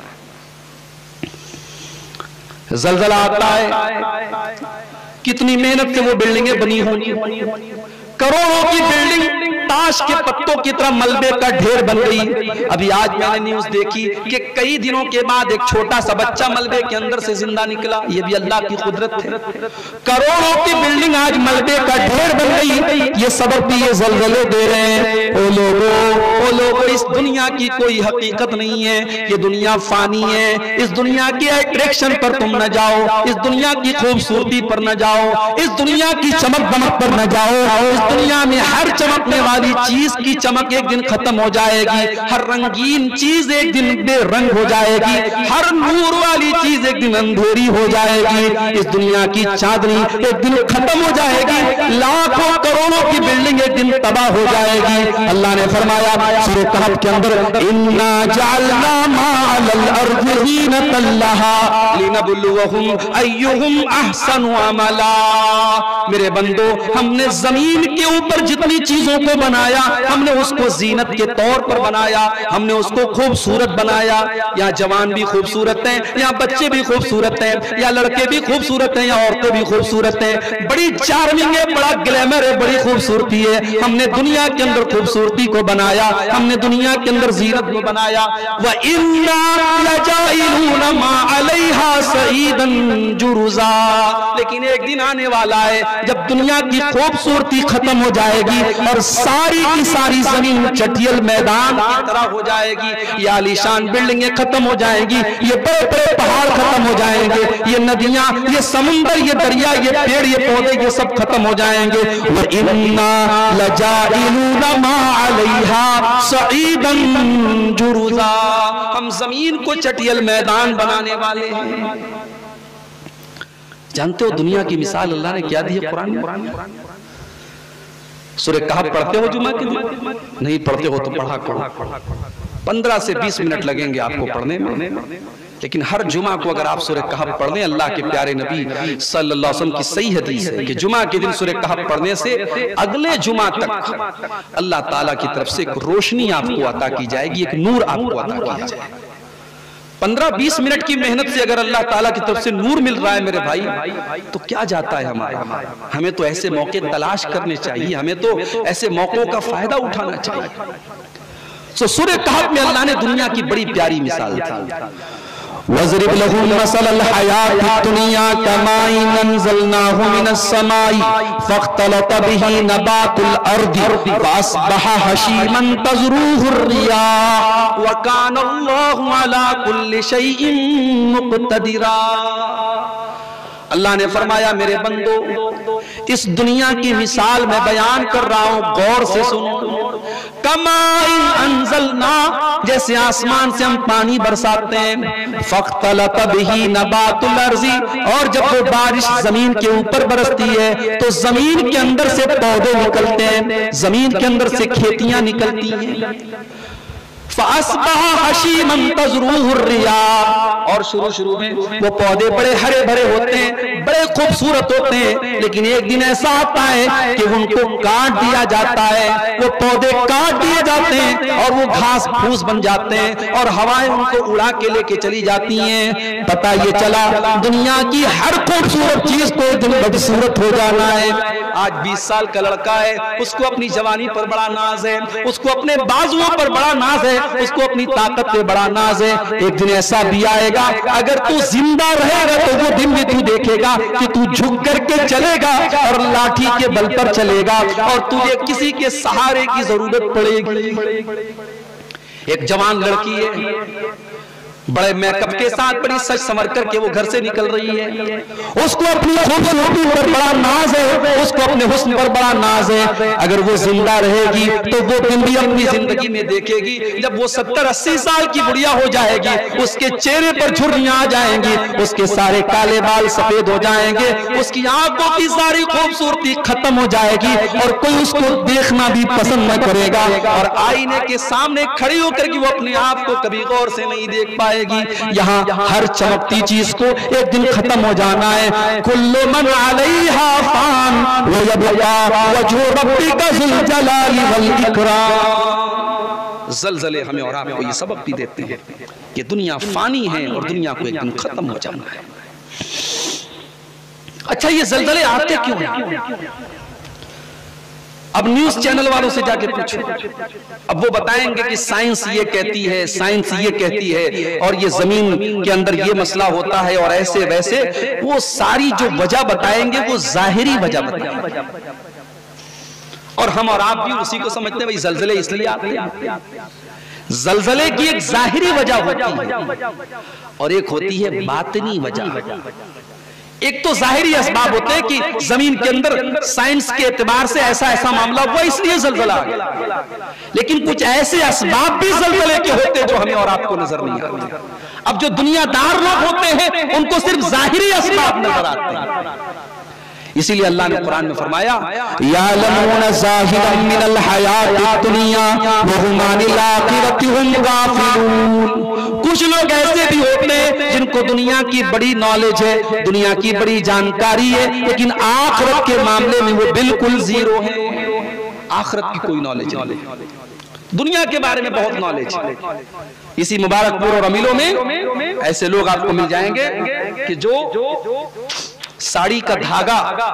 [SPEAKER 1] जलजला आता है, कितनी मेहनत से वो बिल्डिंगें बनी होंगी, करोड़ों की बिल्डिंग ताश के पत्तों की तरह मलबे का ढेर बन गई। अभी आज मैंने न्यूज देखी कि कई दिनों के बाद एक छोटा सा बच्चा मलबे के अंदर से जिंदा निकला। ये भी अल्लाह की कुदरत है। करोड़ों की बिल्डिंग आज मलबे का ढेर बन गई। ये सबक भी ये जलजले दे रहे हैं। ओ लोगों, इस दुनिया की कोई हकीकत नहीं है, ये दुनिया फानी है। इस दुनिया के अट्रैक्शन पर तुम न जाओ, इस दुनिया की खूबसूरती पर न जाओ, इस दुनिया की चमक दमक पर न जाओ। इस दुनिया में हर चमकने वाली चीज की चमक एक दिन खत्म हो जाएगी, हर रंगीन चीज एक दिन बेरंग हो जाएगी, हर नूर वाली चीज एक दिन अंधेरी हो जाएगी। इस दुनिया की चांदनी एक दिन खत्म हो जाएगी, लाखों करोड़ों की बिल्डिंग एक दिन तबाह हो जाएगी। अल्लाह ने फरमाया सूरह कहफ के अंदर, इन्ना जअलना माअल अर्ज़ि ज़ीनतल लहा लिनबलुवहुम अय्युहुम अहसनु अमला। मेरे बंदो, हमने जमीन के ऊपर जितनी चीजों को बनाया, हमने उसको जीनत के तौर पर बनाया, हमने उसको खूबसूरत बनाया। यहाँ जवान भी खूबसूरत हैं, यहाँ बच्चे भी खूबसूरत हैं, या लड़के भी खूबसूरत हैं, या औरतें भी खूबसूरत हैं। बड़ी चार्मिंग है, बड़ा ग्लैमर है, बड़ी खूबसूरती है। हमने दुनिया के अंदर खूबसूरती को बनाया, हमने दुनिया के अंदर जीनत को बनाया। व इन्ना लजाइलूना मा अलैहा सईदन जुरुजा। लेकिन एक दिन आने वाला है जब दुनिया की खूबसूरती खत्म हो जाएगी और सारी की सारी जमीन चटियल मैदान की तरह हो जाएगी। ये आलीशान बिल्डिंगें खत्म हो जाएंगी, ये बड़े बड़े पहाड़ खत्म हो जाएंगे, ये नदियां, ये समुंदर, ये दरिया, ये पेड़, ये पौधे, ये सब खत्म हो जाएंगे। व इन्ना लजाइलूना मा अलैहा सईदन जुरुजा। हम जमीन को चटियल मैदान बनाने वाले हैं। जानते हो दुनिया की मिसाल अल्लाह ने क्या दी है कुरान में? सूरह कहफ पढ़ते हो जुमा के दिन? नहीं पढ़ते हो तो पढ़ा करो। 15 से 20 मिनट लगेंगे आपको पढ़ने में, लेकिन हर जुमा को अगर आप सूरह कहफ पढ़ लें, अल्लाह के प्यारे नबी सल्लल्लाहु अलैहि वसल्लम की सही हदीस है कि जुमा के दिन सूरह कहफ पढ़ने से अगले जुमा तक अल्लाह ताला की तरफ से एक रोशनी आपको अता की जाएगी, एक नूर आपको अता किया जाएगा। 15-20 मिनट की मेहनत से अगर अल्लाह ताला की तरफ से नूर मिल रहा है मेरे भाई, तो क्या जाता है हमारा। हमें तो ऐसे मौके तलाश करने चाहिए, हमें तो ऐसे मौकों का फायदा उठाना चाहिए। सूरह कहफ में अल्लाह ने दुनिया की बड़ी प्यारी मिसाल दी। वज़रिब लहुम मसलल हयातिद दुनिया कमाइन अंज़लनाहु मिनस समाई फ़ख्तलत बिही नबातुल अर्दि फ़अस्बहा हशीमन तज़रूहुर रियाह व काना अल्लाहु अला कुल्लि शैइन मुक़तदिरा। अल्लाह ने फरमाया मेरे बंदो, इस दुनिया की मिसाल मैं बयान कर रहा हूं, गौर से सुनो। कमाइन अंज़लना, जैसे आसमान से हम पानी बरसाते हैं, फ़ख्तलत बिही नबातुल अर्ज़ी, और जब वो बारिश जमीन के ऊपर बरसती है तो जमीन के अंदर से पौधे निकलते हैं, जमीन के अंदर से खेतियां निकलती हैं। फ़अस्बह हशीमन तज़रूहु रियाह, और शुरू में वो पौधे बड़े हरे भरे होते हैं, बड़े खूबसूरत होते हैं, लेकिन एक दिन ऐसा आता है कि उनको काट दिया जाता है, वो पौधे काट दिए जाते हैं और वो घास फूस बन जाते हैं और हवाएं उनको उड़ा के लेके चली जाती हैं। पता ये चला दुनिया की हर खूबसूरत चीज को एक दिन बदसूरत हो जाना है। आज 20 साल का लड़का है, उसको अपनी जवानी पर बड़ा नाज है, उसको अपने बाजुओं पर बड़ा नाज है, उसको अपनी ताकत पे बड़ा नाज है। एक दिन ऐसा भी आएगा, अगर तू जिंदा रहेगा तो वो दिन भी तू देखेगा कि तू झुक करके चलेगा और लाठी के बल पर चलेगा और तुझे किसी के सहारे की जरूरत पड़ेगी। एक जवान लड़की है, बड़े मेकअप के साथ बड़ी सच संवर करके वो घर से निकल रही है, उसको अपनी खूबसूरती पर बड़ा नाज है, उसको अपने हुस्न पर बड़ा नाज है। अगर वो जिंदा रहेगी तो वो दिन भी अपनी जिंदगी में देखेगी, जब वो 70-80 साल की बुढ़िया हो जाएगी, उसके चेहरे पर झुर्रियां आ जाएंगी, उसके सारे काले बाल सफेद हो जाएंगे, उसकी आंखों की सारी खूबसूरती खत्म हो जाएगी और कोई उसको देखना भी पसंद न करेगा और आईने के सामने खड़ी होकर के वो अपने आप को कभी गौर से नहीं देख पाएगी। यहाँ हर चमकती चीज को एक दिन खत्म हो जाना है। कुल्लु मन अलैहा फान व यबका वजहु रब्बिका ज़ुल जलाली वल इकराम। ज़लज़ले हमें और आपको ये सबक भी देते हैं कि दुनिया फानी है और दुनिया को एक दिन खत्म हो जाना है। अच्छा, ये ज़लज़ले आते क्यों हैं? अब न्यूज चैनल वालों से जाके पूछो, अब वो बताएंगे कि साइंस ये कहती है, साइंस ये कहती है और ये जमीन के अंदर ये मसला होता है और ऐसे वैसे, वो सारी जो वजह बताएंगे वो जाहिरी वजह बताएंगे और हम और आप भी उसी को समझते हैं भाई ज़लज़ले इसलिए आते हैं। ज़लज़ले की एक जाहिरी वजह होती है और एक होती है बातिनी वजह। एक तो जाहिरी असबाब होते हैं कि जमीन के अंदर साइंस के एतबार से ऐसा ऐसा मामला हुआ इसलिए ज़लज़ला आ गया, लेकिन कुछ ऐसे असबाब भी ज़लज़ले के होते हैं जो हमें और आपको नजर नहीं आते। अब जो दुनियादार लोग होते हैं उनको सिर्फ जाहिरी असबाब नजर आते हैं, इसीलिए अल्लाह ने कुरान में फरमाया यालमून ज़ाहिरन मिनल हयातिद दुनिया व हुम अनिल आखिरति हुम गाफिलून। कुछ लोग ऐसे भी होते हैं जिनको दुनिया की बड़ी नॉलेज है, दुनिया की बड़ी जानकारी है, लेकिन आखिरत के मामले में वो बिल्कुल जीरो है। आखिरत की कोई नॉलेज नहीं, दुनिया के बारे में बहुत नॉलेज है। इसी मुबारकपुर और अमीलों में ऐसे लोग आपको मिल जाएंगे कि जो साड़ी का धागा,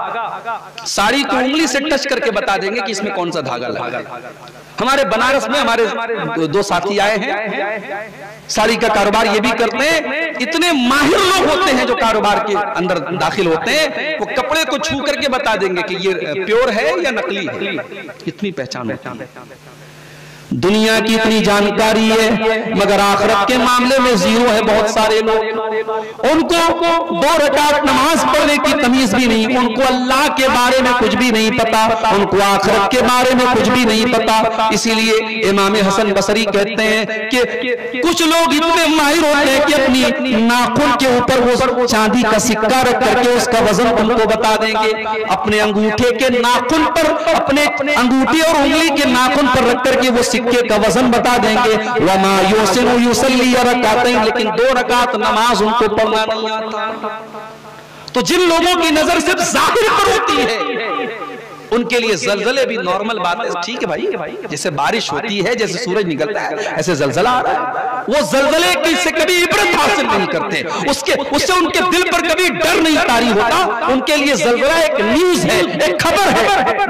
[SPEAKER 1] साड़ी को उंगली से टच करके बता देंगे कि इसमें कौन सा धागा लगा। हमारे बनारस में हमारे दो साथी आए हैं, साड़ी का कारोबार ये भी करते हैं। इतने माहिर लोग होते हैं जो कारोबार के अंदर दाखिल होते हैं, वो कपड़े को छू करके बता देंगे कि ये प्योर है या नकली है, इतनी पहचान होती है। दुनिया की इतनी जानकारी है मगर आखिरत के मामले में जीरो है। बहुत सारे लोग, उनको 2 रकात नमाज पढ़ने की तमीज भी नहीं, उनको अल्लाह के बारे में कुछ भी नहीं पता, उनको आखिरत के बारे में कुछ भी नहीं पता। इसीलिए इमाम हसन बसरी कहते हैं कि कुछ लोग इतने माहिर होते हैं कि अपनी नाखून के ऊपर वो चांदी का सिक्का रख करके उसका वजन उनको बता देंगे, अपने अंगूठे के नाखून पर, अपने अंगूठी और उंगली के नाखून पर रख करके वो सिक्के का वजन बता देंगे। वमा युसिनु युसल्ली रकातैन, लेकिन 2 रकात नमाज उनको पढ़ना नहीं आता। तो जिन लोगों की नजर सिर्फ जाहिर पर होती है उनके लिए ज़लज़ले भी नॉर्मल बात है। ठीक है भाई, जैसे बारिश होती है, जैसे सूरज निकलता है, ऐसे ज़लज़ला आ रहा है। वो ज़लज़ले की से कभी इबरत हासिल नहीं करते, उससे उनके दिल पर कभी डर नहीं तारी होता। उनके लिए ज़लज़ला एक न्यूज है, एक खबर है।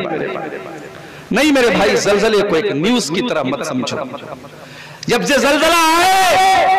[SPEAKER 1] नहीं मेरे भाई, ज़लज़ले को एक न्यूज की तरह मत समझो। जब से ज़लज़ला आए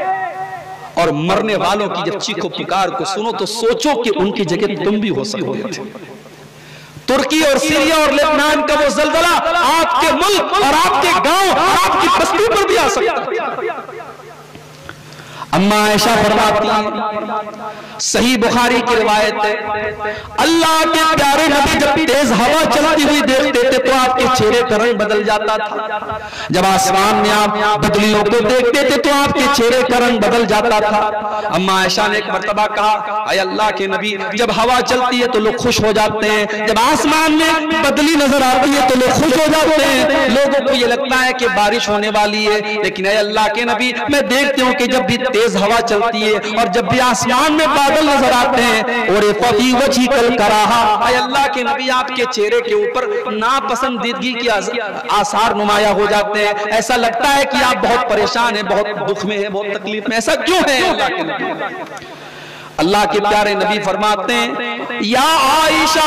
[SPEAKER 1] और मरने वालों की जब चीखो पुकार को सुनो तो सोचो कि उनकी जगह तुम भी हो सकते थे। तुर्की और सीरिया और लेबनान का वो ज़लज़ला आपके मुल्क और आपके गांव और आपकी बस्ती पर भी आ सकता है। अम्मा आयशा फरमाती हैं, सही बुखारी की रिवायत है, अल्लाह के प्यारे नबी जब तेज हवा चलती हुई देखते थे तो आपके चेहरे का रंग बदल जाता था। जब आसमान में आप बदलियों को देखते थे तो आपके चेहरे का रंग बदल जाता था। अम्मा आयशा ने एक मर्तबा कहा, अय अल्लाह के नबी, जब हवा चलती है तो लोग खुश हो जाते हैं, जब आसमान में बदली नजर आती है तो लोग खुश हो जाते हैं, लोगों को ये लगता है कि बारिश होने वाली है। लेकिन अय अल्लाह के नबी, मैं देखती हूँ कि जब भी तेज हवा चलती है और जब भी आसमान में बादल नजर आते हैं और फी वजी कल कराहा, अय अल्लाह के नबी, आपके चेहरे के ऊपर नापसंदीदगी की आसार नुमाया हो जाते हैं। ऐसा लगता है कि आप बहुत परेशान हैं, बहुत दुख में हैं, बहुत तकलीफ में। ऐसा क्यों है अल्लाह के नबी? अल्लाह के प्यारे नबी फरमाते हैं, या आयशा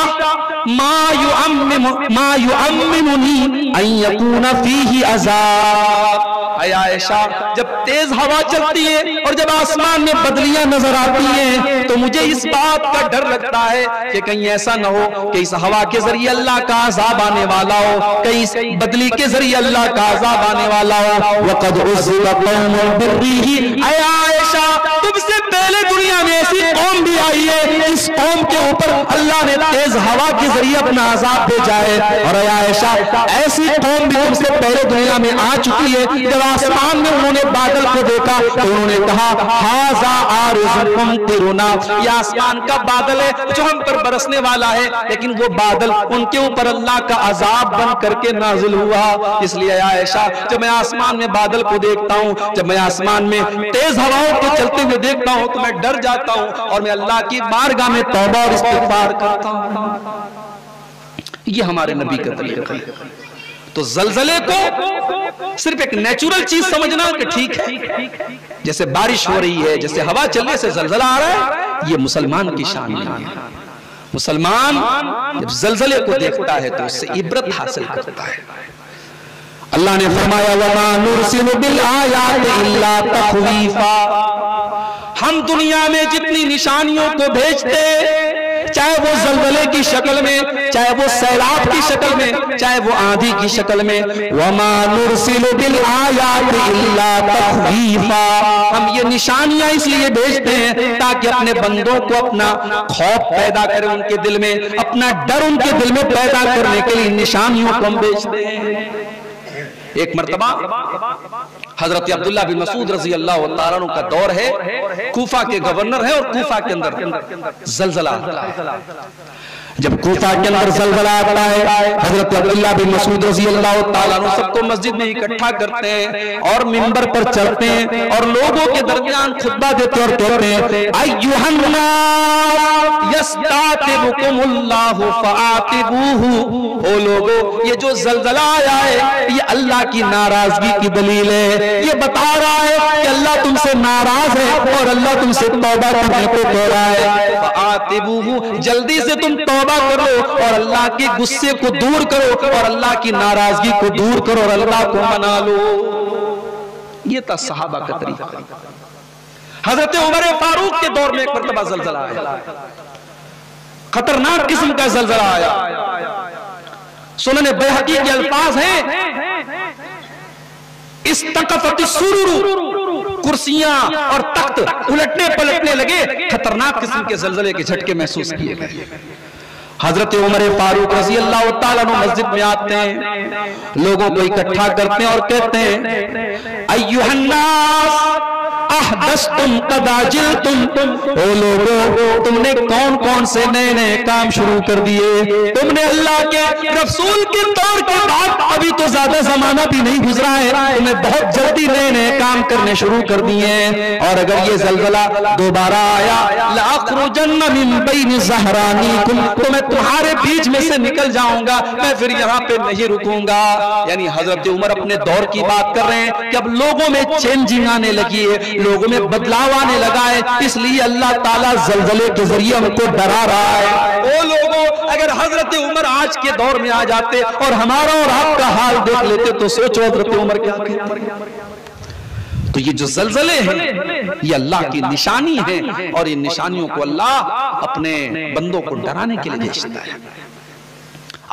[SPEAKER 1] मा युअम्मिमुनी अन यकूना फीही अज़ाब। अय आयशा, जब तेज हवा चलती है और जब आसमान में बदलियां नजर आती हैं तो मुझे इस बात का डर लगता है कि कहीं ऐसा न हो कि इस हवा के जरिए अल्लाह का अज़ाब आने वाला हो, कहीं इस बदली के जरिए अल्लाह का अज़ाब आने वाला हो। वक़द उज़्ज़िबा क़ौमुन बिर्रीहि। अय आयशा, तुमसे पहले दुनिया में ऐसी कौम भी आई है, इस कौम के ऊपर अल्लाह ने तेज हवा के जरिए अपना अज़ाब भेजा है। और अय आयशा, ऐसी कौम भी तुमसे पहले दुनिया में आ चुकी है। जब आसमान में उन्होंने बादल को देखा तो उन्होंने कहा, हाज़ा आरिज़ुन मुम्तिरुना, ये आसमान का बादल है जो हम पर बरसने वाला है। लेकिन वो बादल उनके ऊपर अल्लाह का अज़ाब बन करके नाजिल हुआ। इसलिए आयशा, जब मैं आसमान में बादल को देखता हूँ, जब मैं आसमान में तेज हवाओं को चलते हुए देखता हूँ तो मैं डर जाता हूँ और मैं अल्लाह की बारगाह में तौबा और इस्तिग़फ़ार करता हूँ। ये हमारे नबी का तरीका है। तो जलजले को सिर्फ एक नेचुरल चीज समझना कि ठीक है, जैसे बारिश हो रही है, जैसे हवा चलने से जलजला आ रहा है, ये मुसलमान की शान नहीं है। मुसलमान जब जलजले को देखता है तो उससे इबरत हासिल करता है। अल्लाह ने फरमाया, वमा नुरसिलु बिल आयाति इल्ला तख्वीफा। हम दुनिया में जितनी निशानियों को भेजते, चाहे वो ज़लज़ले की शक्ल में, चाहे वो सैलाब की शक्ल में, चाहे वो आंधी की शक्ल में, वमा नुरसिलु बिल आयाति इल्ला तख्वीफा। हम ये निशानियां इसलिए भेजते हैं ताकि अपने बंदों को अपना खौफ पैदा करें उनके दिल में, अपना डर उनके दिल में पैदा करने के लिए निशानियों को हम भेजते हैं। एक मर्तबा हजरत अब्दुल्ला बिन मसूद रज़ी अल्लाह तआला अन्हु का दौर है, कूफा के गवर्नर है और कूफा के अंदर जलजला। जब कूफा के अंदर जलजला आता है, हजरत अब्दुल्ला बिन मसूद रज़ी अल्लाह तआला अन्हु सबको मस्जिद में इकट्ठा करते हैं और मिंबर पर चढ़ते हैं और लोगों के दरमियान खुतबा देते और कहते हैं, अय्युहन नास यस्तातिबुकुमुल्लाहु फआतिबूहु। ओ लोगों, ये जो जलजला आया है ये अल्लाह की नाराजगी की दलील है। ये बता रहा है कि अल्लाह तुमसे नाराज है और अल्लाह तुमसे तौबा करने को कह रहा है। फआतिबूहु, जल्दी से तुम तौबा करो और अल्लाह के गुस्से को दूर करो और अल्लाह की नाराजगी को दूर करो और अल्लाह को मना लो। ये था सहाबा का तरीका। हजरत उमर फारूक के दौर में एक मरतबा जलजला आया, खतरनाक किस्म का जलजला आया। सुनन बैहकी के अल्फाज हैं, इस्तक़फ़त सुरूर, कुर्सियां और तख्त उलटने पलटने लगे, खतरनाक किस्म के जलजले के झटके महसूस किए गए। हजरत उमर फारूक रज़ी अल्लाह तआला अन्हु मस्जिद में आते हैं, लोगों को इकट्ठा करते हैं और कहते हैं, अय्युहन नास अहदस्तुम कदाजिलतुम। ओ लोगों, तुमने कौन कौन से नए नए काम शुरू कर दिए? तुमने अल्लाह के रसूल के दौर के बाद अभी तो ज्यादा जमाना भी नहीं गुजरा है, तुमने बहुत जल्दी नए नए काम करने शुरू कर दिए हैं। और अगर ये जलजला दोबारा आया, लाखरुजन्न मिन बैन ज़हरानीकुम, तो मैं तुम्हारे बीच में से निकल जाऊंगा, मैं फिर यहाँ पे नहीं रुकूंगा। यानी हजरत उमर अपने दौर की बात कर रहे हैं कि अब लोगों में चेंजिंग आने लगी है, लोगों में बदलाव आने लगा है, इसलिए अल्लाह ताला जलजले के जरिए हमको डरा रहा है। ओ लोगों, अगर हजरत उमर आज के दौर में आ जाते और हमारा और आपका हाल देख लेते तो सोचो हजरत उमर क्या कहते। तो ये जो जलजले हैं ये अल्लाह की निशानी है और इन निशानियों को अल्लाह अपने बंदों को डराने के लिए भेजता है।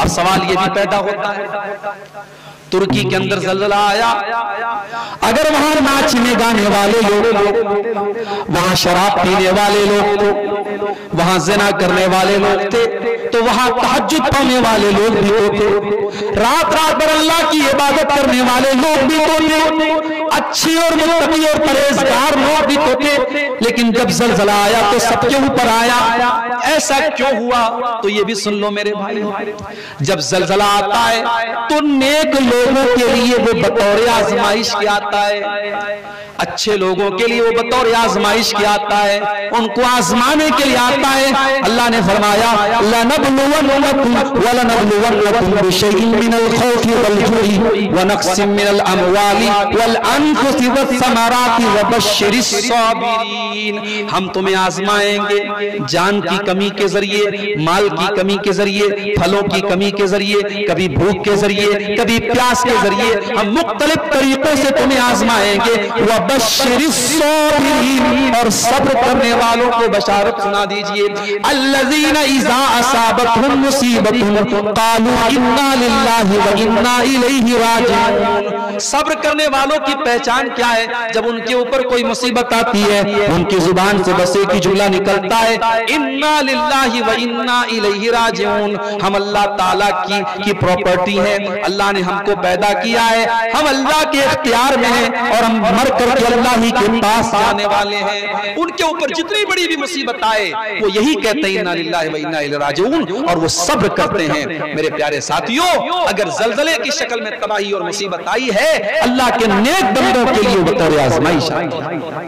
[SPEAKER 1] अब सवाल ये भी पैदा होता है, तुर्की के अंदर ज़लज़ला आया, अगर वहां नाचने गाने वाले लोग, वहां शराब पीने वाले लोग, वहां ज़िना करने वाले लोग थे, तो वहां तहज्जुद पढ़ने वाले लोग भी तो थे, रात रात भर अल्लाह की इबादत करने वाले लोग भी तो थे, अच्छे और मुत्तकी और परहेजगार लोग भी तो थे। लेकिन जब ज़लज़ला आया तो सबके ऊपर आया। ऐसा क्यों हुआ? तो ये भी सुन लो मेरे भाई, जब ज़लज़ला आता है तो नेक लोगों के लिए वो बतौर आजमाइश के आता है, अच्छे लोगों के लिए वो बतौर आजमाइश के आता है, उनको आजमाने के लिए आता है। अल्लाह ने फरमाया लनबलुवन्नकुम वलनबलुवन्नकुम बिशैइन मिनल खौफि वल जुई व नक्सिम मिनल अमवाली वल अनफुसि वस्समराति वबश्शिरिस साबिरीन। हम तुम्हें आजमाएंगे जान की कमी के जरिए, माल की कमी के जरिए, फलों की कमी के जरिए, कभी भूख के जरिए, कभी प्यास के जरिए, हम मुख्तलिफ तरीकों से तुम्हें आजमाएंगे। वबश्शिरिस साबिरीन, और सब्र करने वालों को बशारत सुना दीजिए। अल्लज़ीना इज़ा असाबतहुम मुसीबतुन क़ालू इन्ना लिल्लाहि व इन्ना इलैहि राजिऊन। सब्र करने वालों की पहचान क्या है? जब उनके ऊपर कोई मुसीबत आती है, उनकी जुबान से बस एक ही जुमला निकलता है, इन्ना लिल्लाहि व इन्ना इलैहि राजिऊन। हम अल्लाह ताला की प्रॉपर्टी है, अल्लाह ने हमको पैदा किया है, हम अल्लाह के इख्तियार में हैं और हम मर करके अल्लाह ही के पास जाने वाले हैं। उनके ऊपर जितनी बड़ी भी मुसीबत आए वो यही कहते हैं इन्ना लिल्लाहि व इन्ना इलैहि राजिऊन, और वो सब्र करते हैं। मेरे प्यारे साथियों, अगर ज़लज़ले की शक्ल में तबाही और मुसीबत आई है, अल्लाह के नेक बंदों के लिए बतौर आज़माइश आई है।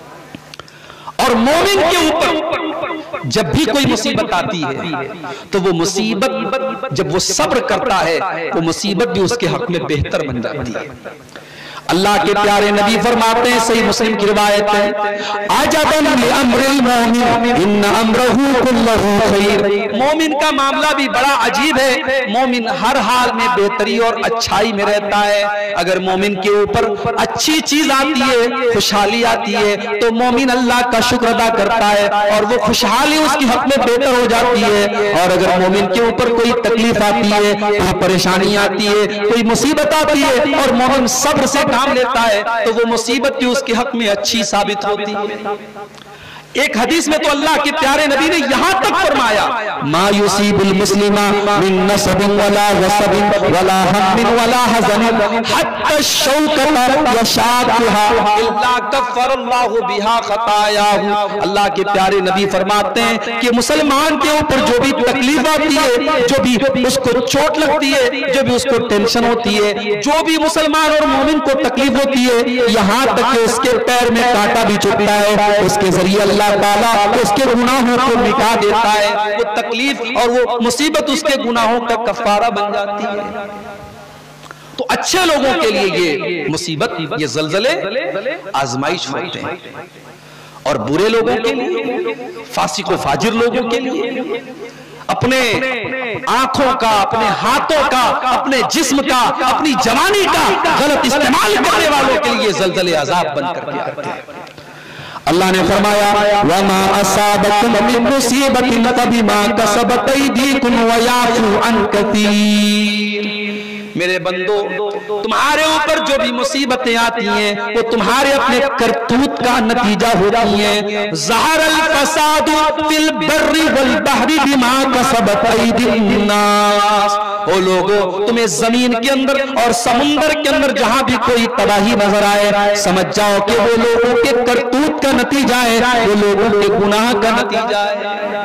[SPEAKER 1] और मोमिन के ऊपर जब भी कोई मुसीबत आती है तो वो मुसीबत जब वो सब्र करता है, वो मुसीबत भी उसके हक में बेहतर बन जाती है। अल्लाह के प्यारे नबी फरमाते हैं, सही मुस्लिम की रिवायत है, अजबन लिअम्रिल मोमिन इन्ना अम्रहु कुल्लहु खैर। मोमिन का मामला भी बड़ा अजीब है। मोमिन हर हाल में बेहतरी और अच्छाई में रहता है। अगर मोमिन के ऊपर अच्छी चीज आती है, खुशहाली आती है, तो मोमिन अल्लाह का शुक्र अदा करता है और वो खुशहाली उसके हक में बेहतर हो जाती है। और अगर मोमिन के ऊपर कोई तकलीफ आती है, कोई परेशानी आती है, कोई मुसीबत आती है और मोमिन सब्र से काम लेता है, तो वो मुसीबत भी उसके हक में अच्छी साबित होती है। एक हदीस में तो अल्लाह के प्यारे नबी ने यहां तक फरमाया, मा युसीबुल मुस्लिमा मिन नसबिन वला वसबिन वला हम्मिन वला हज़निन हत्ता शौकता यशाकुहा इल्ला कफ़रल्लाहु बिहा खतायाहु। अल्लाह के प्यारे नबी फरमाते हैं कि मुसलमान के ऊपर जो भी तकलीफ आती है, जो भी उसको चोट लगती है, जो भी उसको टेंशन होती है, जो भी मुसलमान और मोमिन को तकलीफ होती है, यहां तक कि उसके पैर में कांटा भी चुभता है, उसके जरिए अल्लाह ताला उसके गुनाहों को मिटा देता है। वो तकलीफ और वो मुसीबत उसके गुनाहों का कफारा बन जाती है। तो अच्छे लोगों के लिए ये मुसीबत, ये ज़लज़ले आजमाइश होते हैं, और बुरे लोगों के लिए, फासिक व फाजिर लोगों के लिए, अपने आंखों का, अपने हाथों का, अपने जिस्म का, अपनी जवानी का गलत इस्तेमाल करने वालों के लिए ज़लज़ले अज़ाब बन करके आते हैं। अल्लाह ने फरमाया, वमा असाबकुम मिन मुसीबतिन फबिमा कसबत अयदीकुम व याफू अन कसीर। मेरे बंदो, तुम्हारे ऊपर जो भी मुसीबतें आती हैं वो तुम्हारे अपने करतूत का नतीजा होती हैं। ज़हरल फसादु फिल बर्रि वल बहरि बिमा कसबत अयदीन नास। ओ लोगो, तुम्हें जमीन के अंदर और समुंदर के अंदर जहां भी कोई तबाही नजर आए, समझ जाओ कि वो लोगों के करतूत का नतीजा है, वो लोगों के गुनाह का नतीजा है।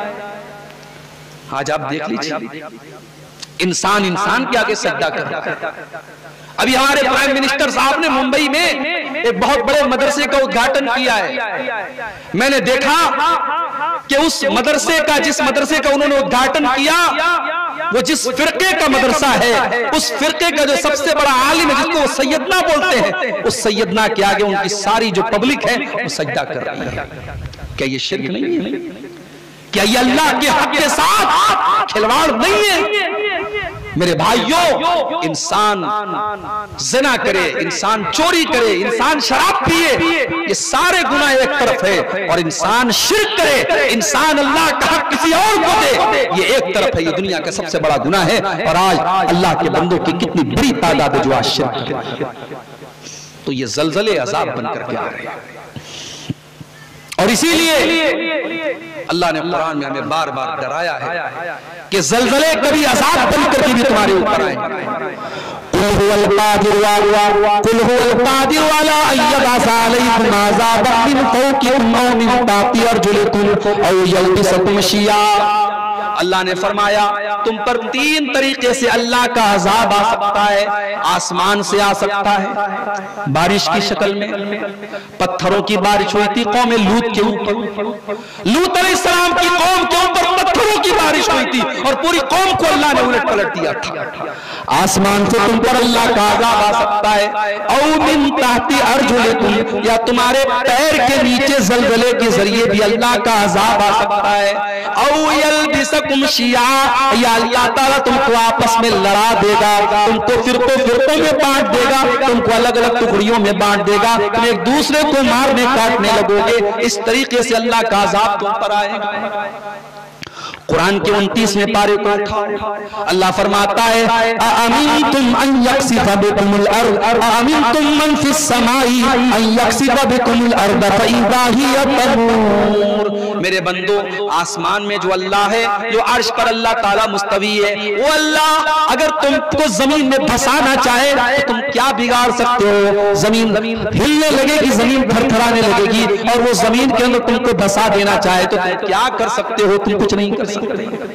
[SPEAKER 1] आज आप देख लीजिए, इंसान इंसान के आगे सजदा कर रहा है। अभी हमारे प्राइम मिनिस्टर साहब ने मुंबई में एक बहुत बड़े मदरसे का उद्घाटन किया है। मैंने देखा कि उस मदरसे का, जिस मदरसे का उन्होंने उद्घाटन किया, वो जिस फिरके का मदरसा है, उस फिरके का जो सबसे बड़ा आलिम है, जिसको वो सैयदना बोलते हैं, उस सैयदना के आगे उनकी सारी जो पब्लिक है वो सजदा कर रही है। क्या ये शिर्क नहीं है? क्या ये अल्लाह के हक के साथ खिलवाड़ नहीं है? मेरे भाइयों, इंसान ज़िना करे, इंसान चोरी करे, इंसान शराब पिए, ये सारे गुनाह एक तरफ है, और इंसान शिर्क करे, इंसान अल्लाह का हक किसी और को दे, ये एक तरफ है। ये दुनिया का सबसे बड़ा गुनाह है। और आज अल्लाह के बंदों की कितनी बड़ी तादाद है जो आज शिर्क करे। तो ये ज़लज़ले अज़ाब बनकर के आ रहे हैं, और इसीलिए अल्लाह ने कुरान में हमें बार बार डराया है कि ज़लज़ले कभी अज़ाब बनकर के भी तुम्हारे ऊपर आएंगे। अल्लाह ने फरमाया तुम पर 3 तरीके से अल्लाह का अजाब आ सकता है। आसमान से आ सकता है बारिश की शक्ल में, पत्थरों की बारिश हुई थी कौम लूत के ऊपर, लूत अलैहिस्सलाम की कौम के ऊपर पत्थरों की बारिश हुई थी और पूरी कौम को अल्लाह ने उलट पलट दिया था। आसमान से तुम पर अल्लाह का अजाब आ सकता है। औ मिन ताहती अर्जुलिकुम, या तुम्हारे पैर के नीचे ज़लज़ले के जरिए भी अल्लाह का अजाब आ सकता है। औ यल्बिसकुम शिया, या अल्लाह ताला तुमको आपस में लड़ा देगा, तुमको फिरकों में बांट देगा, तुमको अलग अलग टुकड़ियों में बांट देगा, तुम एक दूसरे को मारने काटने लगोगे। इस तरीके से अल्लाह का अजाब तुम पर आएगा। कुरान के 29वें पारे को उठाओ, अल्लाह फरमाता है अअमिनतुम अन यक्सिफा बिकुमुल अर्द अअमिनतुम मन फिस समाई अन यक्सिफा बिकुमुल अर्द फइज़ा हिय तमूर। मेरे बंदो, आसमान में जो अल्लाह है, जो अर्श पर अल्लाह ताला मुस्तवी है, वो अल्लाह अगर तुमको जमीन में धंसाना चाहे तो तुम क्या बिगाड़ सकते हो? जमीन हिलने लगेगी, जमीन थरथराने लगेगी, और वो जमीन के अंदर तुमको धंसा देना चाहे तो तुम क्या कर सकते हो? तुम कुछ नहीं कर सकते।